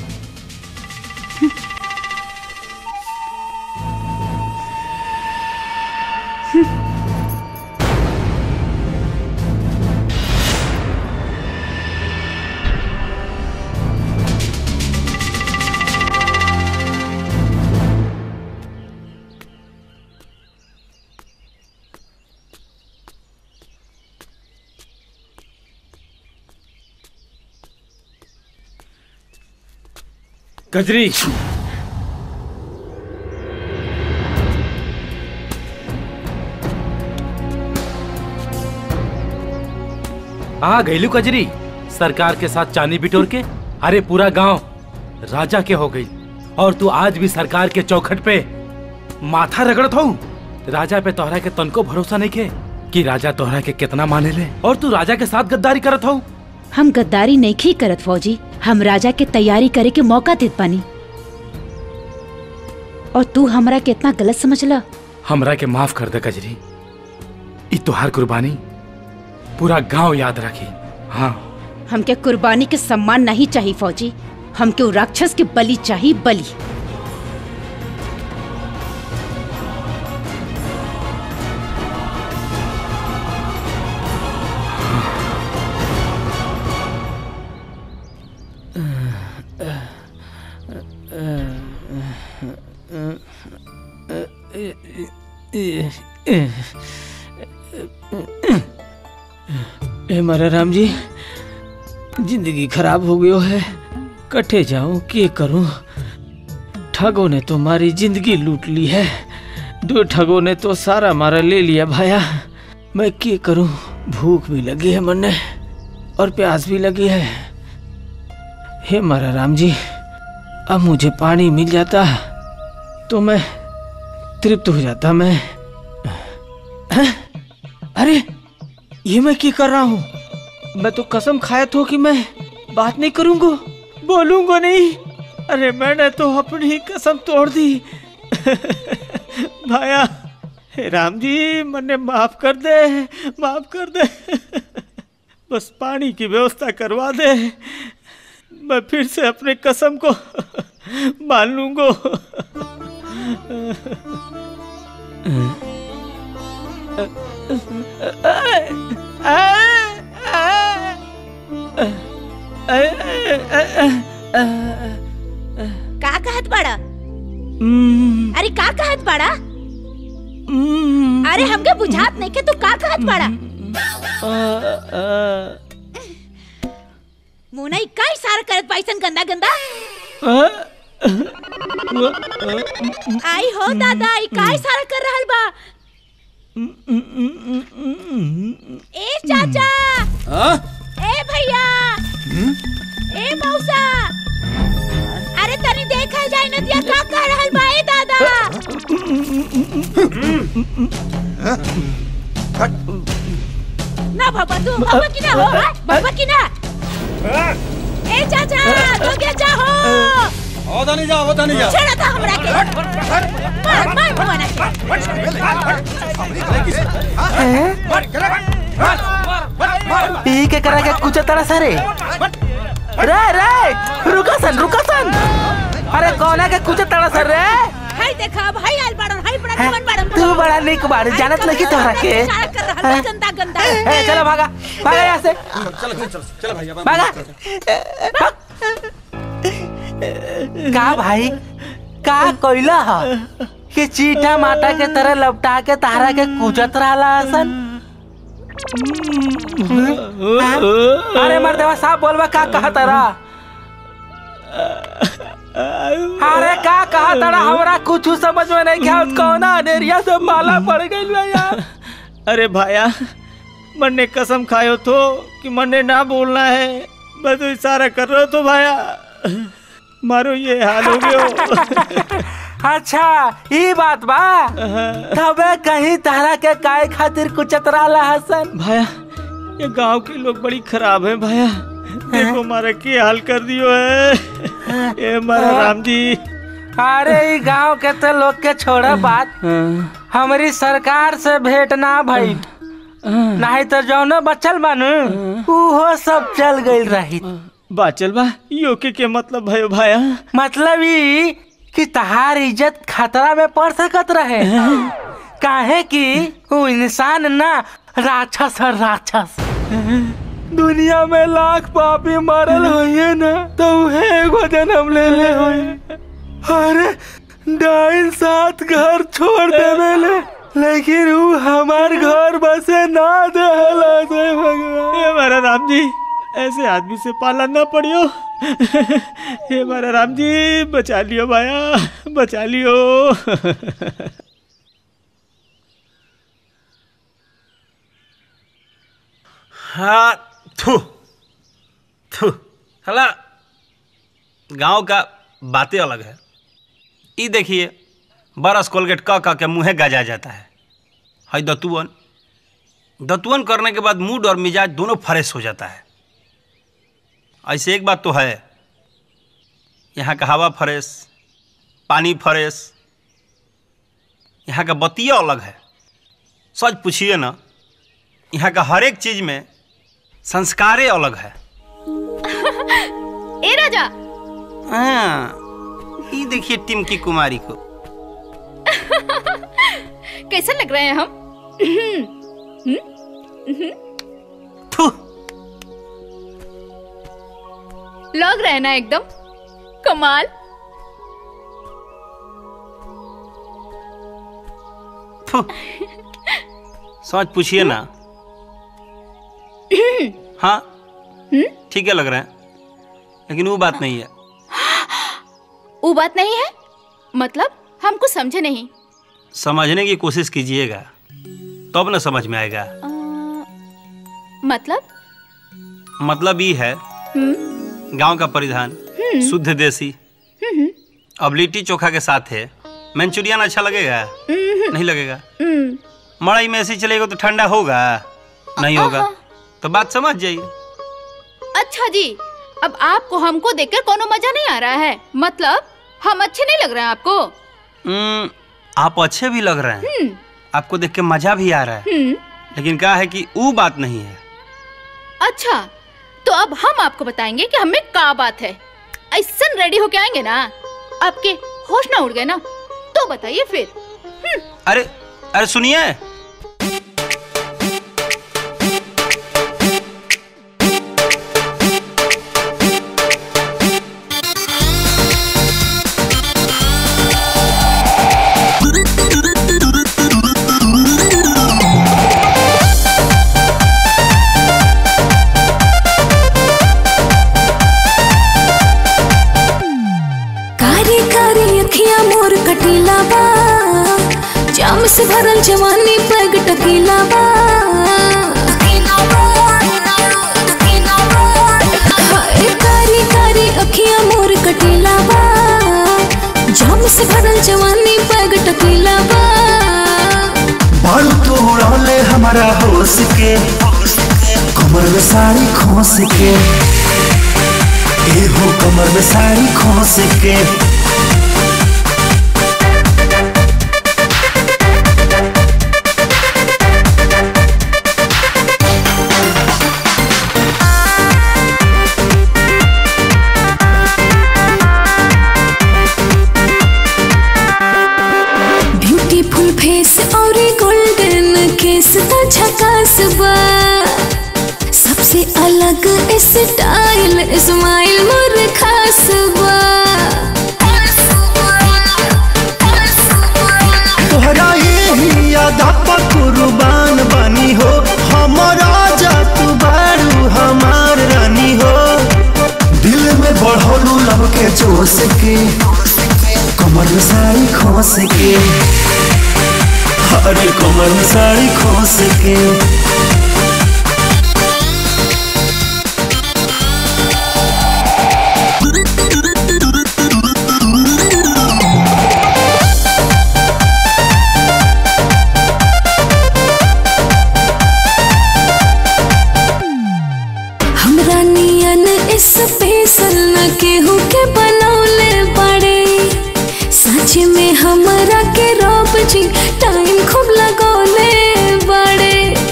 कजरी आ गईलू कजरी सरकार के साथ चांदी बिटोर के। अरे पूरा गांव राजा के हो गई और तू आज भी सरकार के चौखट पे माथा रगड़त हो। राजा पे तोहरा के तनको भरोसा नहीं के कि राजा तोहरा के कितना माने ले और तू राजा के साथ गद्दारी करत हो। हम गद्दारी नहीं की करत फौजी, हम राजा के तैयारी करे के मौका देत पानी और तू हमरा के इतना गलत समझला। हमरा के माफ कर दे कजरी, ई तोहार कुर्बानी पूरा गांव याद रखी। हाँ हमके कुर्बानी के सम्मान नहीं चाहिए फौजी, हमके उ राक्षस के बलि चाहिए, बलि। मारा राम जी जिंदगी खराब हो गयो है, कटे जाऊं के करूं। ठगों ने तो मारी जिंदगी लूट ली है, दो ठगों ने तो सारा मारा ले लिया भाया। मैं के करूं, भूख भी लगी है मरने और प्यास भी लगी है। हे मारा राम जी अब मुझे पानी मिल जाता तो मैं तृप्त हो जाता। मैं अरे ये मैं क्या कर रहा हूँ? मैं तो कसम खाया था कि मैं बात नहीं करूंगा, बोलूंगा नहीं। अरे मैंने तो अपनी कसम तोड़ दी। भाया हे राम जी मन्ने माफ कर दे, माफ कर दे। बस पानी की व्यवस्था करवा दे, मैं फिर से अपने कसम को मान लूंगा। का कहत बड़ा? अरे का कहत बड़ा? अरे हमके बुझात नहीं के तू का कहत बड़ा? मुनई का इशारा करत पैसन गंदा गंदा? आई हो दादा, आई का इशारा कर रहल बा? ए चाचा, ए भैया, ए मौसा, अरे तनी देखा जाए नदिया का कह रहल बा? ए दादा, ना बाबा तू बाबा की ना हो, बाबा की ना। ए चाचा, तो क्या चाहो? होता नहीं जा। छेड़ा था हमरा के। मार मुआना के। पी के करा के कुछ तरह सारे। रे रुका सन। अरे कौना के कुछ तरह सर रे? हाय देखा भाई आल बाड़न, हाय बड़ा जीवन बाड़न। तू बड़ा निक बाड़, जानत नहीं तोहरा के। गंदा गंदा। ए चलो भागा यहाँ से। चल भैया भागा। का भाई का कोइला हा कि चीटा माटा के तरह लपटा के तारा के कुचत रहला सन? अरे मर्दवा साहब बोलबा का कहा तारा? अरे का कहा तारा? हमरा कुछ समझ में नहीं क्या कौना अनेरिया से माला पड़ गई यार। अरे भाया, मन्ने कसम खायो तो कि मन्ने ना बोलना है, बस इशारा कर रहे हो तो भाया मारो ये हाल हो गयो। अच्छा ये बात बा, तबे कहीं तारा के काय खातिर कुचत रहला हसन? भाया ये गांव के लोग बड़ी खराब है भाया, देखो मारा के हाल कर दियो है ये मारा राम जी। अरे ये गांव के तो लोग के छोड़ा बात, हमारी सरकार से भेंट ना भई, नहीं तो जौनो बचल बानू वो सब चल गई रही। बाचल बा योके के मतलब भयो भाया? मतलब ई कि तहार इज्जत खतरा में पड़ सकत रहे, काहे कि वो इंसान ना राक्षस है राक्षस। दुनिया में लाख पापी मरल होइए ना तो एगो जन्म ले होइए। अरे डाइन 7 घर छोड़ देवे ले, लेकिन वो हमार घर बसे ना देहला से भगवान। ये हमारा राम जी ऐसे आदमी से पाला ना पड़ियो। ये हमारा राम जी बचा लियो भाया, बचा लियो। हाँ थू थू हला गांव का बातें अलग है। ये देखिए बरस कोलगेट का के मुँहे गजा जाता है। हाय दतुअन करने के बाद मूड और मिजाज दोनों फ्रेश हो जाता है। ऐसे एक बात तो है, यहाँ का हवा फ्रेश, पानी फ्रेश, यहाँ का बतिया अलग है। सच पूछिए ना, यहाँ का हर एक चीज में संस्कारें अलग है। ए राजा, हाँ ये देखिए टिमकी कुमारी को। कैसा लग रहे हैं हम? लग रहे हैं ना एकदम कमाल। सच पूछिए ना। हाँ ठीक है लग रहा है, लेकिन वो बात नहीं है। वो बात नहीं है मतलब? हमको समझे नहीं। समझने की कोशिश कीजिएगा तब ना समझ में आएगा। मतलब ये है, गांव का परिधान शुद्ध देसी, अब लिट्टी चोखा के साथ है मंचूरियन अच्छा लगेगा? नहीं लगेगा। मड़ई में ऐसे चलेगा तो ठंडा होगा? नहीं होगा। तो बात समझ जाइए। अच्छा जी, अब आपको हमको देखकर कोनो मजा नहीं आ रहा है? मतलब हम अच्छे नहीं लग रहे हैं आपको? आप अच्छे भी लग रहे हैं, आपको देख के मजा भी आ रहा है, लेकिन क्या है कि वो बात नहीं है। अच्छा तो अब हम आपको बताएंगे कि हमें क्या बात है। ऐसा रेडी होके आएंगे ना, आपके होश ना उड़ गए ना तो तो बताइए फिर। अरे अरे सुनिए, जाम से भरल जवानी पैग टकीला बा, कारी कारी अखियां मोर कटीला बा, जाम से भरल जवानी पैग टकीला बा। बाल तोड़ले हमारा होश के, कमर में साड़ी खोस के, एहो कमर में साड़ी खोस के। झकास बा, सबसे अलग स्टाइल इस्माइल मोर खास बा। तोहरा यही यादा पर कुर्बान बनी हो, हमारा जात बारू हमार रानी हो। दिल में बढ़ोलू लब के जोश के, कमर में साड़ी खोस के, अरे कमर में साड़ी खोस के। हमरा नियन स्पेशल न केहू के बनौले बड़े, सच में हमरा के रब जी टाइम खूब लगौले बड़े।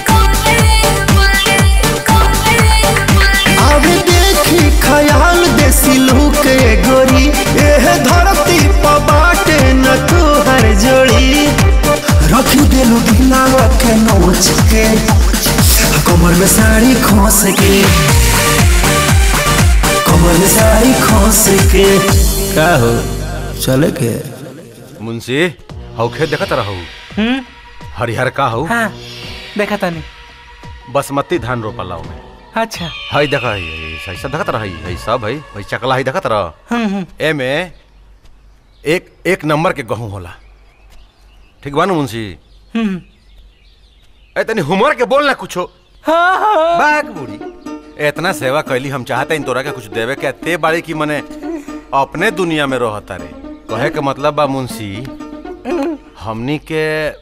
अब देखी ख्याल देसी लूक गोरी, एह धरती पर बाटे न तोहर जोड़ी। रख देलू गिलावा के नोच के, कमर में साड़ी खोस के, कमर में साड़ी खोस के। का हो चले के मुंशी हौखे देखत रहू हरिहर का हो? हाँ, देखा तानी बासमती धान रोपला में। अच्छा हई देखा हई सब देखत रही हई सब हई चकला हई देखत रह। एमे एक एक नंबर के गहूं होला, ठीक बा ना मुंशी? ए तनी हुमर के बोल ना कुछो। बाग बूढ़ी इतना सेवा कैली, हम चाहते इन तोरा के कुछ देवे के ते बाड़ी की मने अपने दुनिया में रहता रे। कहे के मतलब बा मुंशी हमनी के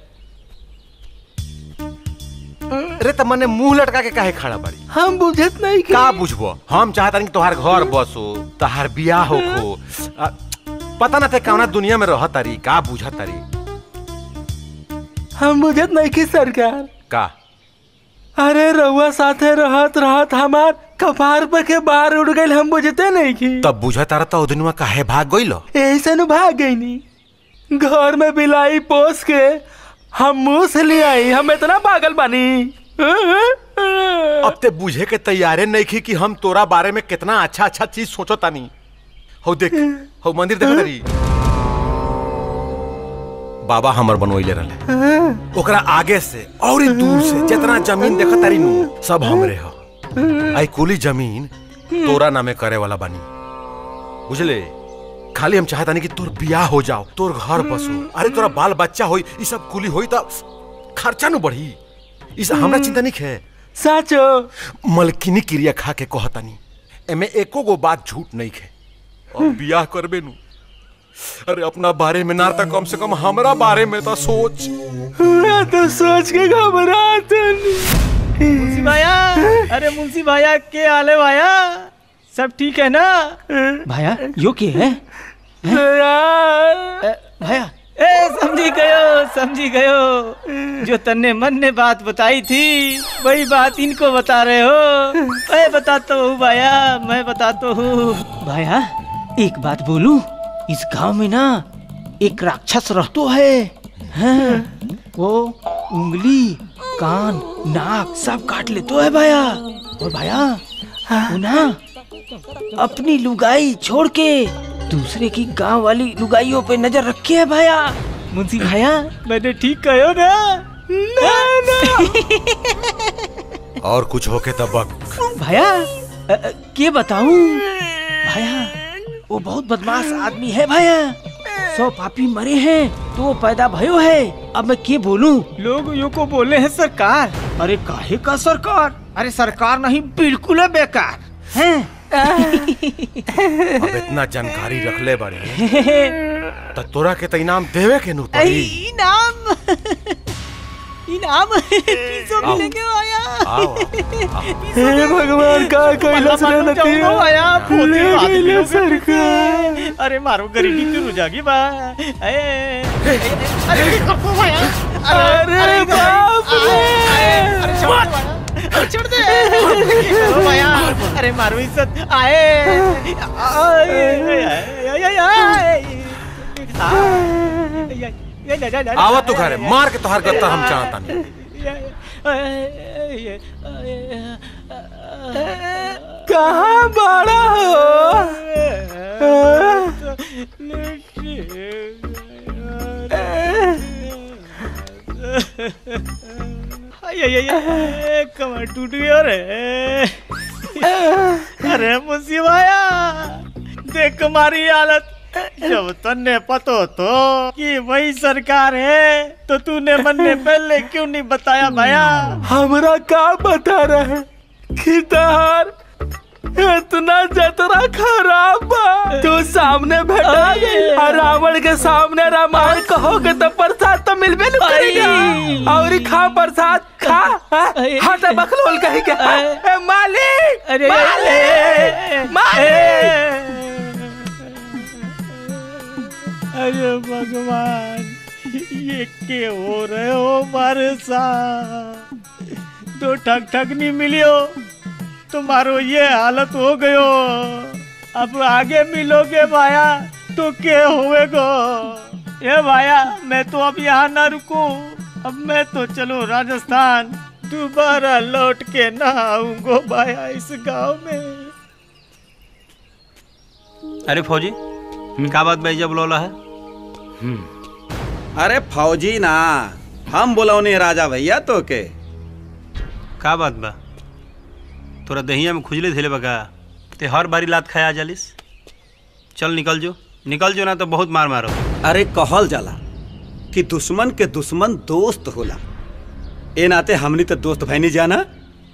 अरे त मने मुंह लटका के काहे खड़ा बाड़ी? हम बुझत नहीं के। का बुझबो? हम चाहता नहीं तोहार घर बसो, तोहार बियाह होखो, पता ना ते कौना दुनिया में रहत तारी, का बुझत तारी? हम बुझत नहीं की सरकार। का? अरे रउआ साथे रहत रहत हमार कपार पे के बार उड़ गइल, हम बुझते नहीं की। तब बुझत तारा तो उदनुआ काहे भाग गइलो? ऐसे नु भाग गईनी, घर में बिलाई पोस के हम मुंह से ले आई, हम इतना पागल बानी। अब ते बुझे के तैयारे नहीं की कि हम तोरा बारे में कितना अच्छा अच्छा चीज सोचो तानी। हो देख, हो मंदिर देख तारी, बाबा हमर बनवैले रहले, ओकरा आगे से और दूर से जितना जमीन देख तारी नु सब हमरे हो। आई कुली जमीन तोरा नामे करे वाला बानी, बुझले? खाली हम चाहता नहीं कि तोर बियाह हो जाओ, तोर घर बसो, अरे तोरा बाल बच्चा होई, ई सब कुली होई तो खर्चा नु बढ़ी। इस हमरा चिंता नहीं है। साचो मलकिनी क्रिया खा के कहतानी, एमे एको गो बात झूठ नहीं है। और बियाह करबे नु, अरे अपना बारे में ना तो कम से कम हमरा बारे में तो सोच। मैं तो सोच के घबरात। मुंशी भाया, अरे मुंशी भाया के आले भाया, सब ठीक है ना? भाया यो के है? भाया ए समझी गयो, जो तन्ने मन ने बात बताई थी वही बात इनको बता रहे हो। मैं बताता हूँ भाया, मैं बताता हूँ। भाया एक बात बोलूं, इस गांव में ना एक राक्षस रहतो है। हाँ, वो उंगली, कान, नाक सब काट लेतो है भैया। और भैया वो ना अपनी लुगाई छोड़ के दूसरे की गांव वाली लुगाइयों पे नजर रखी है भैया। मुंशी भैया मैंने ठीक कहो ना? और कुछ होके तब भैया के बताऊं भैया, वो बहुत बदमाश आदमी है भैया। 100 पापी मरे हैं तो वो पैदा भयो है। अब मैं क्या बोलूं? लोग यो को बोले हैं सरकार। अरे काहे का सरकार? अरे सरकार नहीं, बिल्कुल है बेकार हैं। अब इतना जानकारी रख ले बड़े तो तोरा के तो इनाम देवे के नु पड़ी। इनाम इनाम पीसो मिलेंगे आया। हे भगवान का कैलाश रहती आया है सरकार। अरे मारो गरीबी तू रुजागी बा। अरे बाप रे, छोड़ दे भैया। अरे मारो इज्जत आए। आवा तू घरे मार के तोहार गत्ता हम चाहता नहीं। कहाँ बड़ा हो? कमर टूट गया रे। अरे मुसीबाया देख तुम्हारी हालत। जब तन्ने पतो तो कि वही सरकार है तो तूने मन्ने पहले क्यों नहीं बताया भैया? हमरा का बता रहे कि तहार इतना जतरा खराब बा। तू सामने बैठा और रावण के सामने रामायण कहोगे तो प्रसाद तो मिलबे न करेगा। और खा प्रसाद खा। हट बकलोल कहीं के मालिक। अरे अरे भगवान, ये के हो रहे हो हमारे साथ? तो ठग ठग नहीं मिलियो, तुम्हारो ये हालत हो गयो। अब आगे मिलोगे भाया तो क्या होएगो? ये भाया मैं तो अब यहाँ ना रुकूं। अब मैं तो चलो राजस्थान, दोबारा लौट के ना आऊंगो भाया इस गांव में। अरे फौजी क्या बात भाई जब बोला है? अरे फौजी ना, हम बोलौने राजा भैया तो के। का बात बा? तोरा दहिया में खुजले थे बका ते हर बारी लात खाया जालिस। चल निकल जो ना तो बहुत मार मारो। अरे कहल जाला कि दुश्मन के दुश्मन दोस्त होला। ए नाते हमनी तो दोस्त भाई नहीं जाना।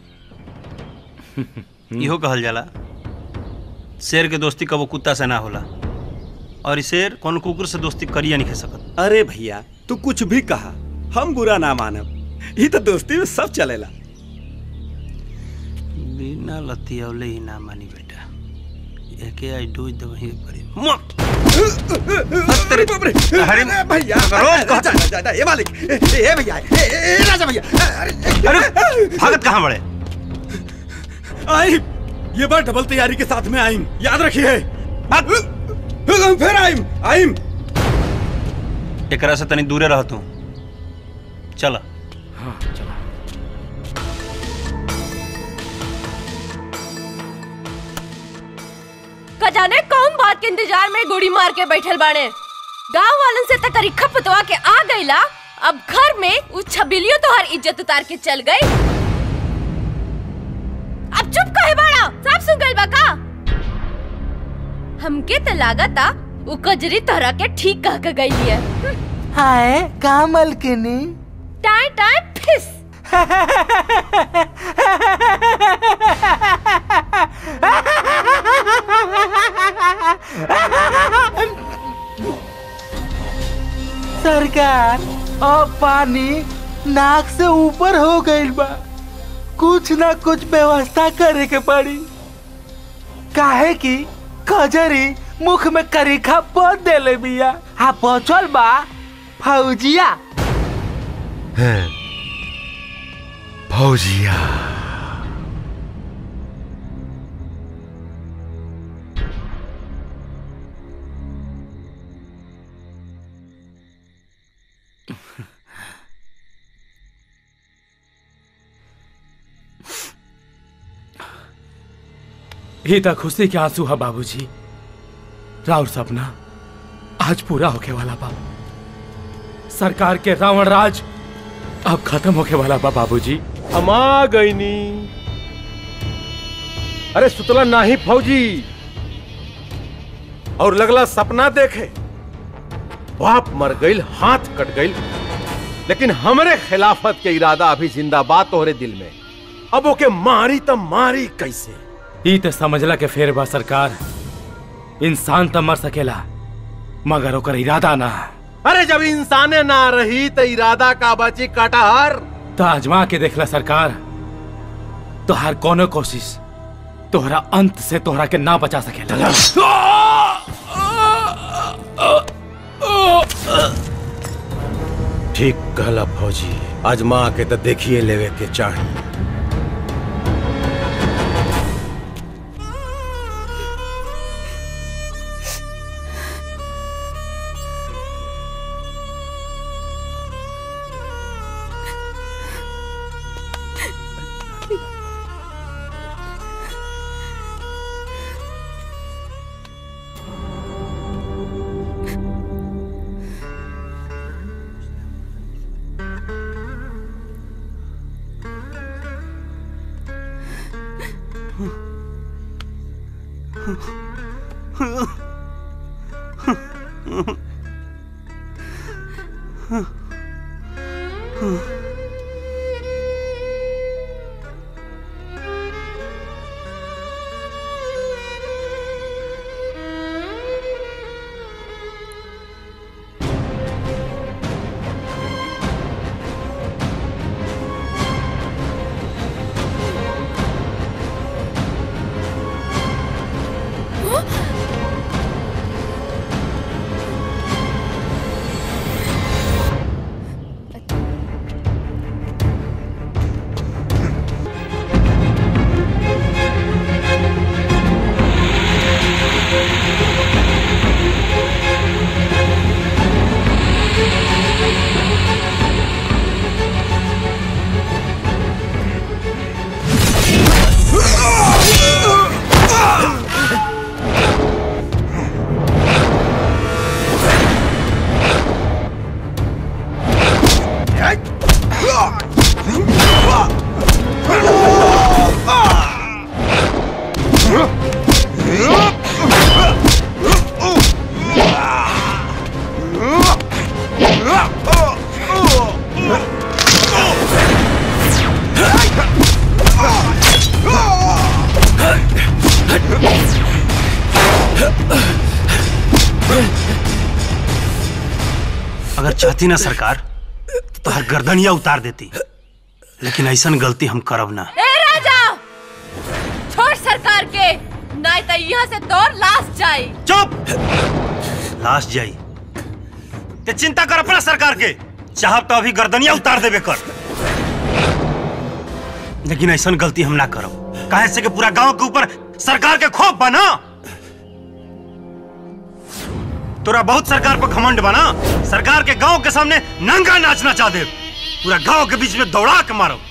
इहो कहल जाला शेर के दोस्ती कबो कुत्ता से ना होला और शेर कौन कुकुर से दोस्ती करिया नहीं खे सकत। अरे भैया तू कुछ भी कहा, हम बुरा ना मानब। ये तो दोस्ती में सब चलेला। बिना लतियौले ही ना मानी बेटा। एके आई डोज दवही परी। अरे बाप रे। अरे भैया रोज कहता जा ये मालिक, ए भैया, ए राजा भैया। अरे भागत कहाँ बड़े? आई ये बार डबल तैयारी के साथ में आईम, याद रखिए। फिर आईम। एकरा से तनी दूरे रह तू। चला। हाँ चला। जाने कौन बात के इंतजार में गोली मार के बैठल बाड़े। गांव वालन से तक करी खपतवा के आ गईला। अब घर में उस छबिलियो तो हर इज्जत उतार के चल गई। अब चुप काहे बाड़ा? सब सुन गइल बा का? हमके तो लागता वो कजरी तोहरा के ठीक कह के गई है। हाय का मलकिनी? टाइ टाइ फिस। सरकार अब पानी नाक से ऊपर हो गई बा। कुछ ना कुछ व्यवस्था करे के पड़ी। काहे कि कजरी मुख में करीखा पोत देले बिया। हाँ बचल बा फौजिया। फौजिया ही तक खुशी के आंसू है बाबूजी। राउर सपना आज पूरा होके वाला बा। सरकार के रावण राज अब खत्म होके वाला बा बाबूजी। हम आ गई नी। अरे सुतला नाही फौजी और लगला सपना देखे। बाप मर गई, हाथ कट गई, लेकिन हमरे खिलाफत के इरादा अभी जिंदाबाद तोहरे दिल में। अब ओके मारी त मारी कैसे? ई तो समझला के फेर बा सरकार। इंसान तो मर सकेला मगर ओकर इरादा ना। अरे जब इंसाने ना रही तो इरादा का बची कटहर। तो आजमा के देखला सरकार, तोहार कोनो कोशिश तोहरा अंत से तोहरा के ना बचा सकेला। ठीक कहला फौजी, आजमा के तो देखिए लेवे के चाहिए। अगर चाहती ना सरकार तो हर गर्दनिया उतार देती, लेकिन ऐसा गलती हम करब ना। ए राजा, छोड़ सरकार के, नहीं तो यहाँ से तोर लाश जाई। चुप! लाश जाई ते चिंता कर अपना सरकार के, चाहब तो अभी गर्दनिया उतार देवे कर, लेकिन ऐसा गलती हम ना करब। काहे से कि पूरा गांव के ऊपर सरकार के खौफ बना। तोरा बहुत सरकार पर घमंड बना, सरकार के गांव के सामने नंगा नाचना चाह दे, पूरा गांव के बीच में दौड़ा के मारो।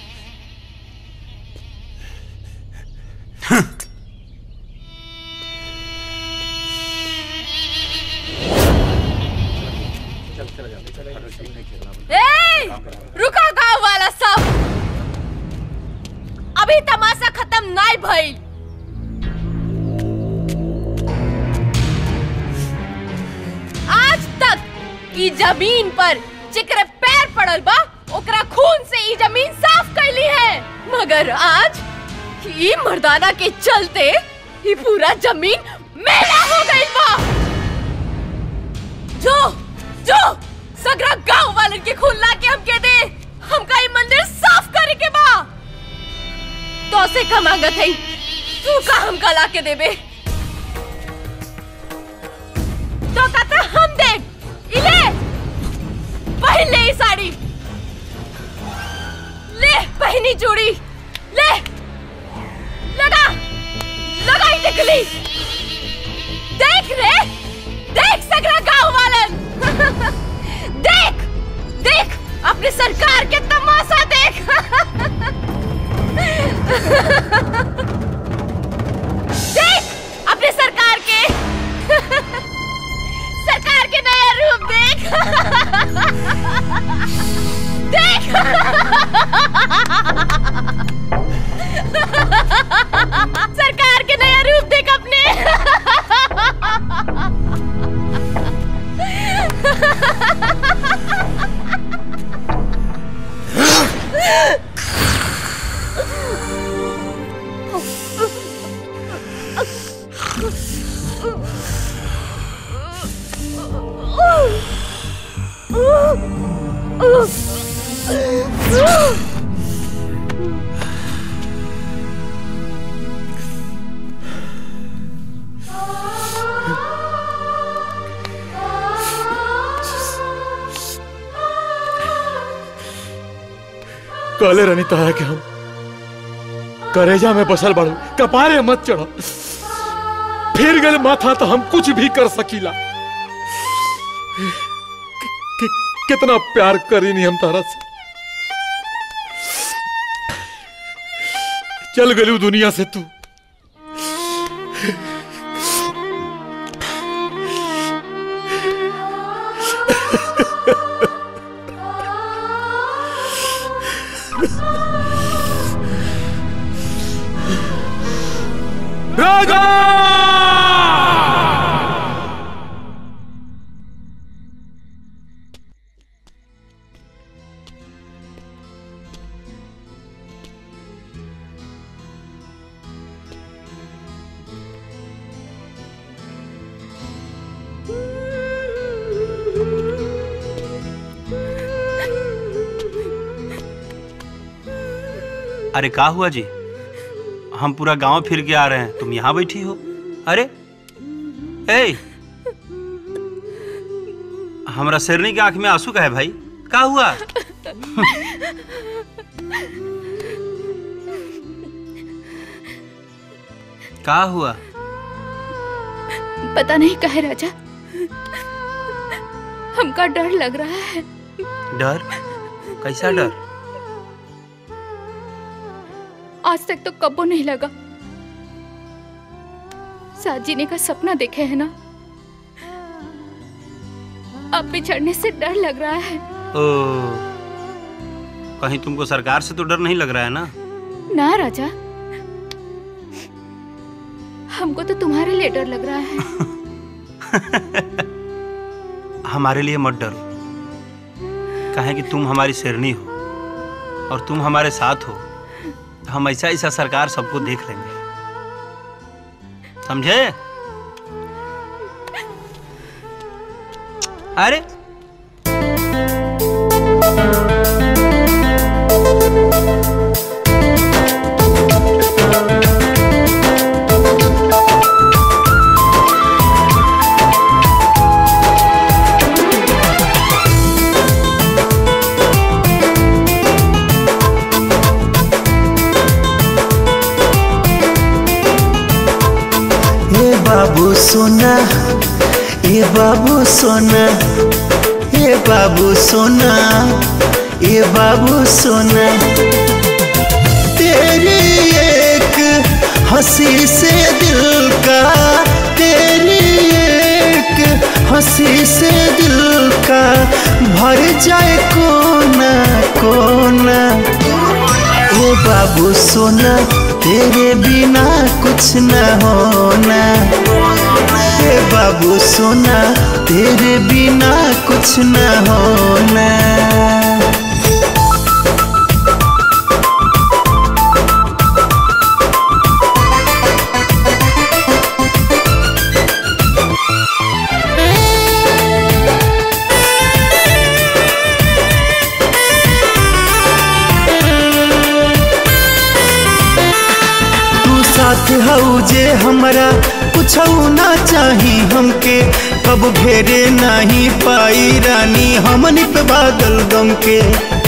ए, रुका गांव वाला सब, अभी तमाशा खत्म नहीं भइल। आज तक ई जमीन पर जेकरे पैर पड़ल बा ओकरा खून से ई जमीन साफ कैली है, मगर आज ई मर्दाना के चलते ई पूरा जमीन मेला हो गई बा। जो जो सगरा गांव वालन के खून ला के हमके दे, हमका ई मंदिर साफ करे के बा। तो से का मांगत है, तू का हमका ला के देबे? तो कहता हम दे, इले पहन ले साड़ी, ले पहनी चूड़ी, ले लगा लगा ही टिकली। देख रे, देख सगरा गांव वालन, देख देख अपनी सरकार के तमाशा देख। देख देख सरकार के नया रूप देख अपने। कहले रहनी तोहरा के हम करेजा में बसल बड़ो, कपारे मत चढ़ो। फिर गए माथा तो हम कुछ भी कर सकीला। कितना प्यार करी नहीं हम तारा से। चल गलू दुनिया से तू। राजा अरे का हुआ जी? हम पूरा गांव फिर के आ रहे हैं, तुम यहाँ बैठी हो? अरे ए, हमरा शेरनी की आंख में आंसू का है भाई, का हुआ? का हुआ? पता नहीं कहे राजा, हमका डर लग रहा है। डर? कैसा डर? आज तक तो कब्बो नहीं लगा। साथ जीने का सपना देखे है ना, अब बिछड़ने से डर लग रहा है। ओ, कहीं तुमको सरकार से तो डर नहीं लग रहा है ना? ना राजा, हमको तो तुम्हारे लिए डर लग रहा है। हमारे लिए मत डरो, कहें कि तुम हमारी शेरनी हो और तुम हमारे साथ हो, हम ऐसा ऐसा सरकार सबको देख लेंगे, समझे? अरे बाबू सोना, ए बाबू सोना, ए बाबू सोना, ए बाबू सोना, तेरी एक हंसी से दिल का, तेरी एक हंसी से दिल का भर जाए कोना कोना। ए बाबू सोना, तेरे बिना कुछ न होना। ए बाबू सोना, तेरे बिना कुछ न होना। साथ हऊ जे हमरा कुछ ना चाही हमके, कब घेरे नहीं पाई रानी हमनी पे बादल गम के।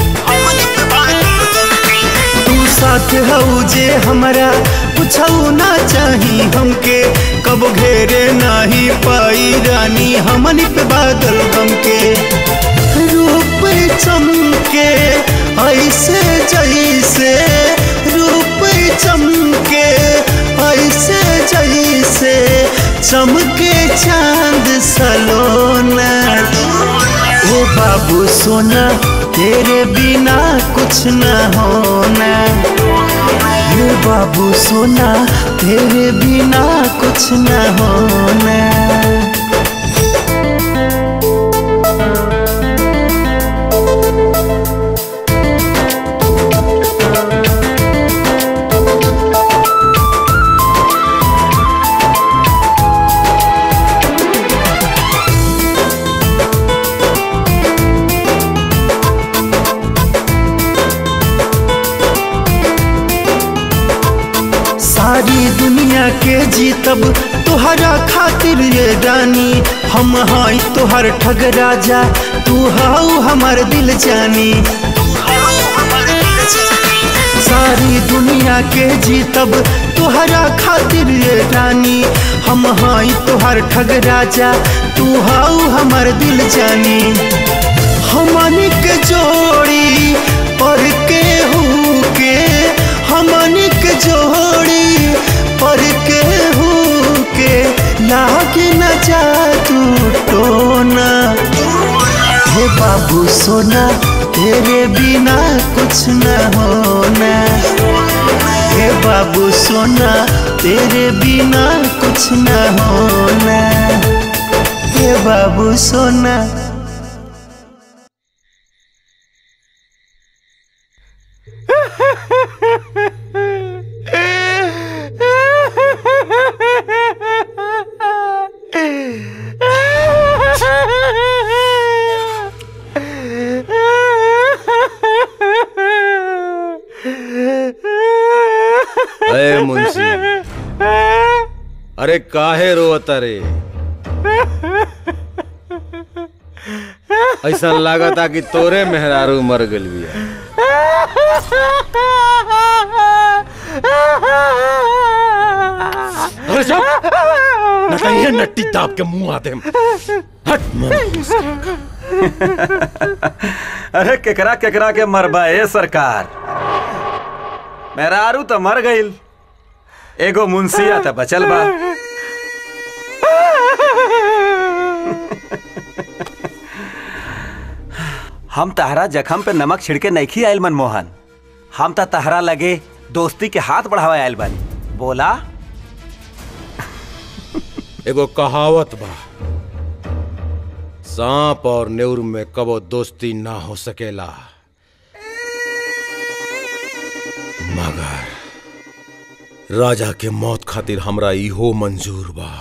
तू साथ हऊ जे हमरा कुछ ना चाही हमके, कब घेरे नहीं पाई रानी हमनी पे बादल गम के। रूप चमके ऐसे जैसे, रूप चमके ऐसे जैसे चमके चांद सलोना। बाबू सोना तेरे बिना कुछ न होना। हे बाबू सोना तेरे बिना कुछ न होना। सारी दुनिया के जीतब तुहरा खातिर ये रानी। हम हाई तुहर ठग राजा तू हाउ हमार दिल जानी। सारी दुनिया के जीतब तुहरा खातिर ये रानी। हम हाई तुहर ठग राजा तू हाउ हमार दिल जानी। हमनी के जोड़ी पर के हूँ के हमनी के जोड़ी पर के हूँ के लागे न जा तू टोना। हे बाबू सोना तेरे बिना कुछ न होना। हे बाबू सोना तेरे बिना कुछ न होना। हे बाबू सोना। अरे मुंशी, अरे काहे रोता रे? ऐसा लागता कि तोरे मेहरारू मर गल बिया। अरे चुप! नटैया नट्टी दाब के मुंह आते हट अरे केकरा केकरा के मरबा ए सरकार? मेहरारू तो मर गईल, एगो मुंशिया तो बचल बा। हम तहरा जख्म पे नमक छिड़के नइखी आयल मनमोहन। हम तो तहरा लगे दोस्ती के हाथ बढ़ावा आयल बानी। बोला एगो कहावत बा, सांप और नेउर में कबो दोस्ती ना हो सकेला, मगर राजा के मौत खातिर हमरा इहो मंजूर बा।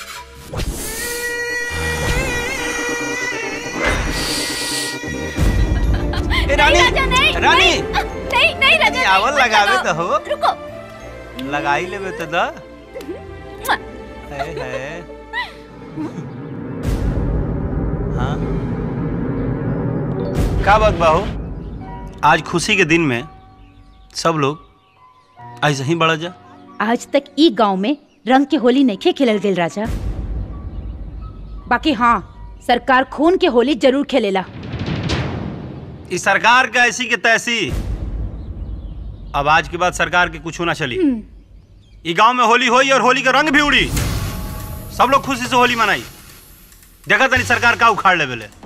रानी, नहीं, रानी, नहीं राजा, चावल लगावे तो हो। रुको, लगाई लेवे तो दा। हाँ का बात बाहू, आज खुशी के दिन में सब लोग ऐसे ही बढ़ा जा। आज तक ई गांव में रंग के होली नहीं खेलल गेल राजा। बाकी हाँ, सरकार खून के होली जरूर खेलेला। इस सरकार का ऐसी के तैसी, अब आज के बाद सरकार के कुछ ना चली। ये गांव में होली होई और होली का रंग भी उड़ी, सब लोग खुशी से होली मनाई। देखा तनी सरकार का उखाड़ ले बेले।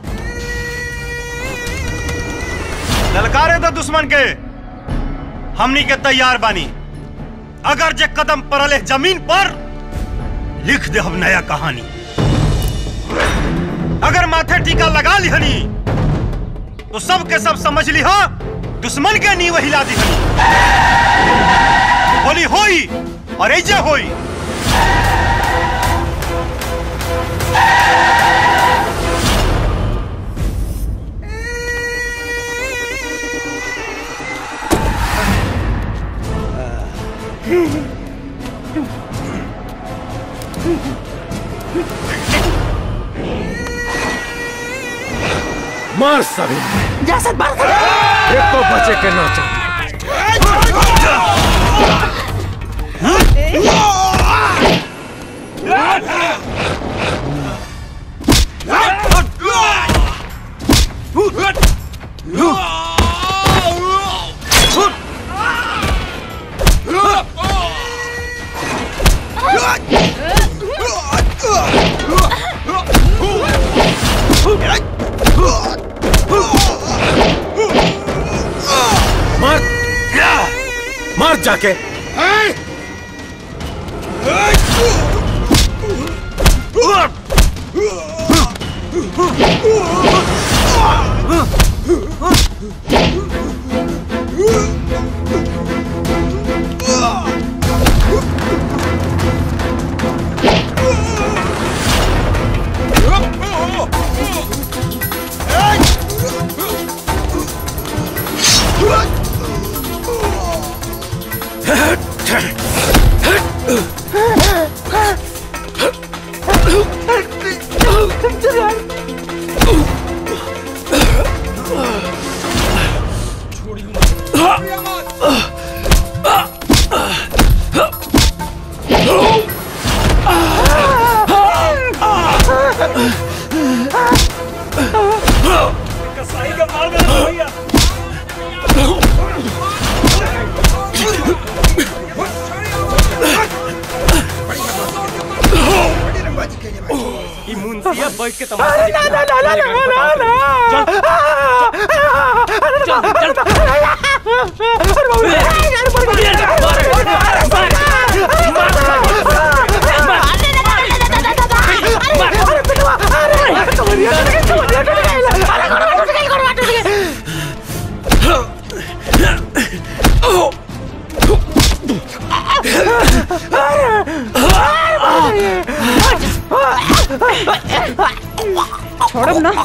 ललकारे तो दुश्मन के, हमनी के तैयार बानी। अगर जे कदम परले जमीन पर, लिख दे हम नया कहानी। अगर माथे टीका लगा लिहनी तो सब के सब समझ लिहा दुश्मन के नींव हिला दिहनी। होली होई और ऐजे होई। मार सभी जैसे मार एक को बचे के ना चाहिए। बच जाके। बैठ के तमाशा छोड़ो ना।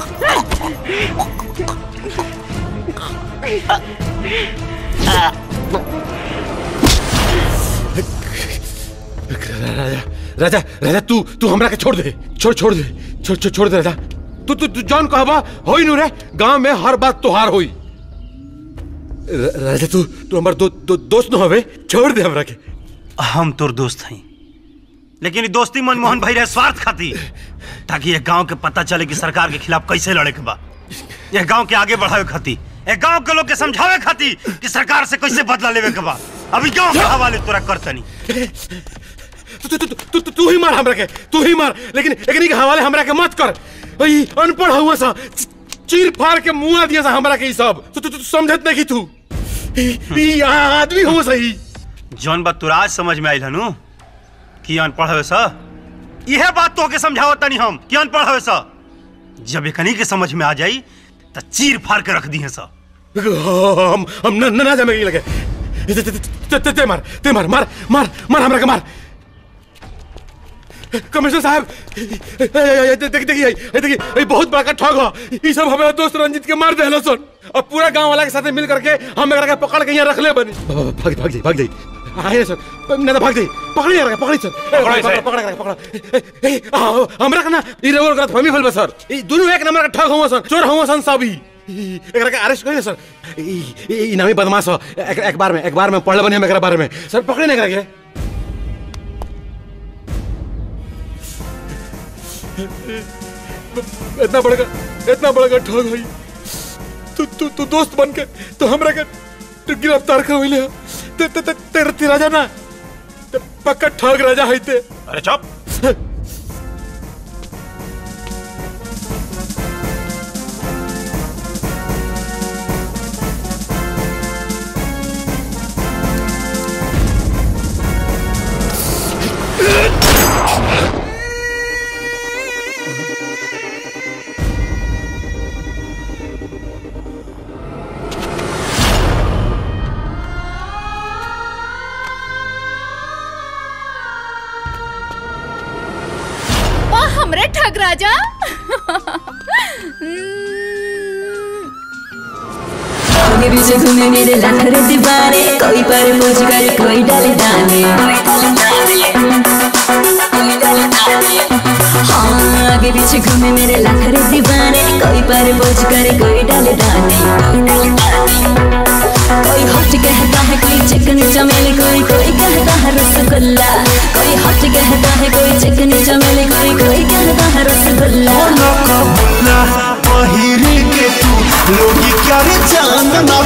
राजा राजा तू हमरा के छोड़ दे, छोड़ दे, छोड़ दे राजा। तू जौन कहबा होई नु रे, गांव में हर बात तोहार होई। राजा तू हमार दोस्त न हवे, छोड़ दे हमरा के। हम तोर दोस्त हई, लेकिन दोस्ती मनमोहन भाई रहे स्वार्थ खाती, ताकि ये गांव के पता चले कि सरकार के खिलाफ कैसे लड़े के बा। ये गांव के आगे बढ़ावे खाती, ये गांव के लोग के समझावे खाती कि सरकार से कैसे बदला लेवे के बा। अभी गांव के हवाले तोरा करतनी। तू ही मार हमरा के, तू ही मार, लेकिन एकनी के हवाले हमरा के मत कर। ओई अनपढ़ हुआ सा, चीर फाड़ के मुआ दिया सा हमरा के। ई सब तू समझत नहीं कि तू ई आदमी हो सही। जौन बात तोरा आज समझ में आइल हनु कि अनपढ़ हवे सा, यह बात तो के समझावत तनी हम कि अनपढ़ हवे सा। जब एकनी के समझ में आ जाई त चीर फाड़ के रख दी है सा। हम ना जमे लगे। ते मार हमरा के मार। कमिश्नर साहब देखिए बहुत बड़ा ठग हो। ये सब हमारे दोस्त रंजीत के मार देहलो सन। अब पूरा गांव वाला के साथ मिल करके हम एकरा के पकड़ के यहाँ रख ले बनी। भाग जाई आए सर, ना भाग जाई। पकड़ी सर, पकड़ हमरा के ना ई रेवर गलत फहमी भइल बा सर। ई दोनों एक नंबर का ठग हुआ सन, चोर हुआ सन सब। ई एकरा के अरेस्ट करिए सर। ई नामी बदमाश हो। एक बार में पढ़ले बनी हम एकरा बारे में सर। पकड़े ना एकरा के। इतना बड़ा ठग है। तू दोस्त बन के तो हमरा के गिरफ्तार कर ले। तेरे राजा ना पक्का ठग राजा है ते। अरे चुप। हमरे ठग राजा। आगे पीछे घूमे मेरे लाखरे दीवाने, कोई पर पोज करे कोई डाले दाने। हाँ आगे पीछे घूमे मेरे लाखरे दीवाने, कोई पर पोज करे कोई डाले दाने। कोई हॉट कहता है कोई चिकनी चमेली, कोई कहता है रसगुल्ला। कोई हॉट कहता है कोई चिकनी चमेली, कोई कहता है रसगुल्ला। पहिरे के तू लोगी क्या रे जान ना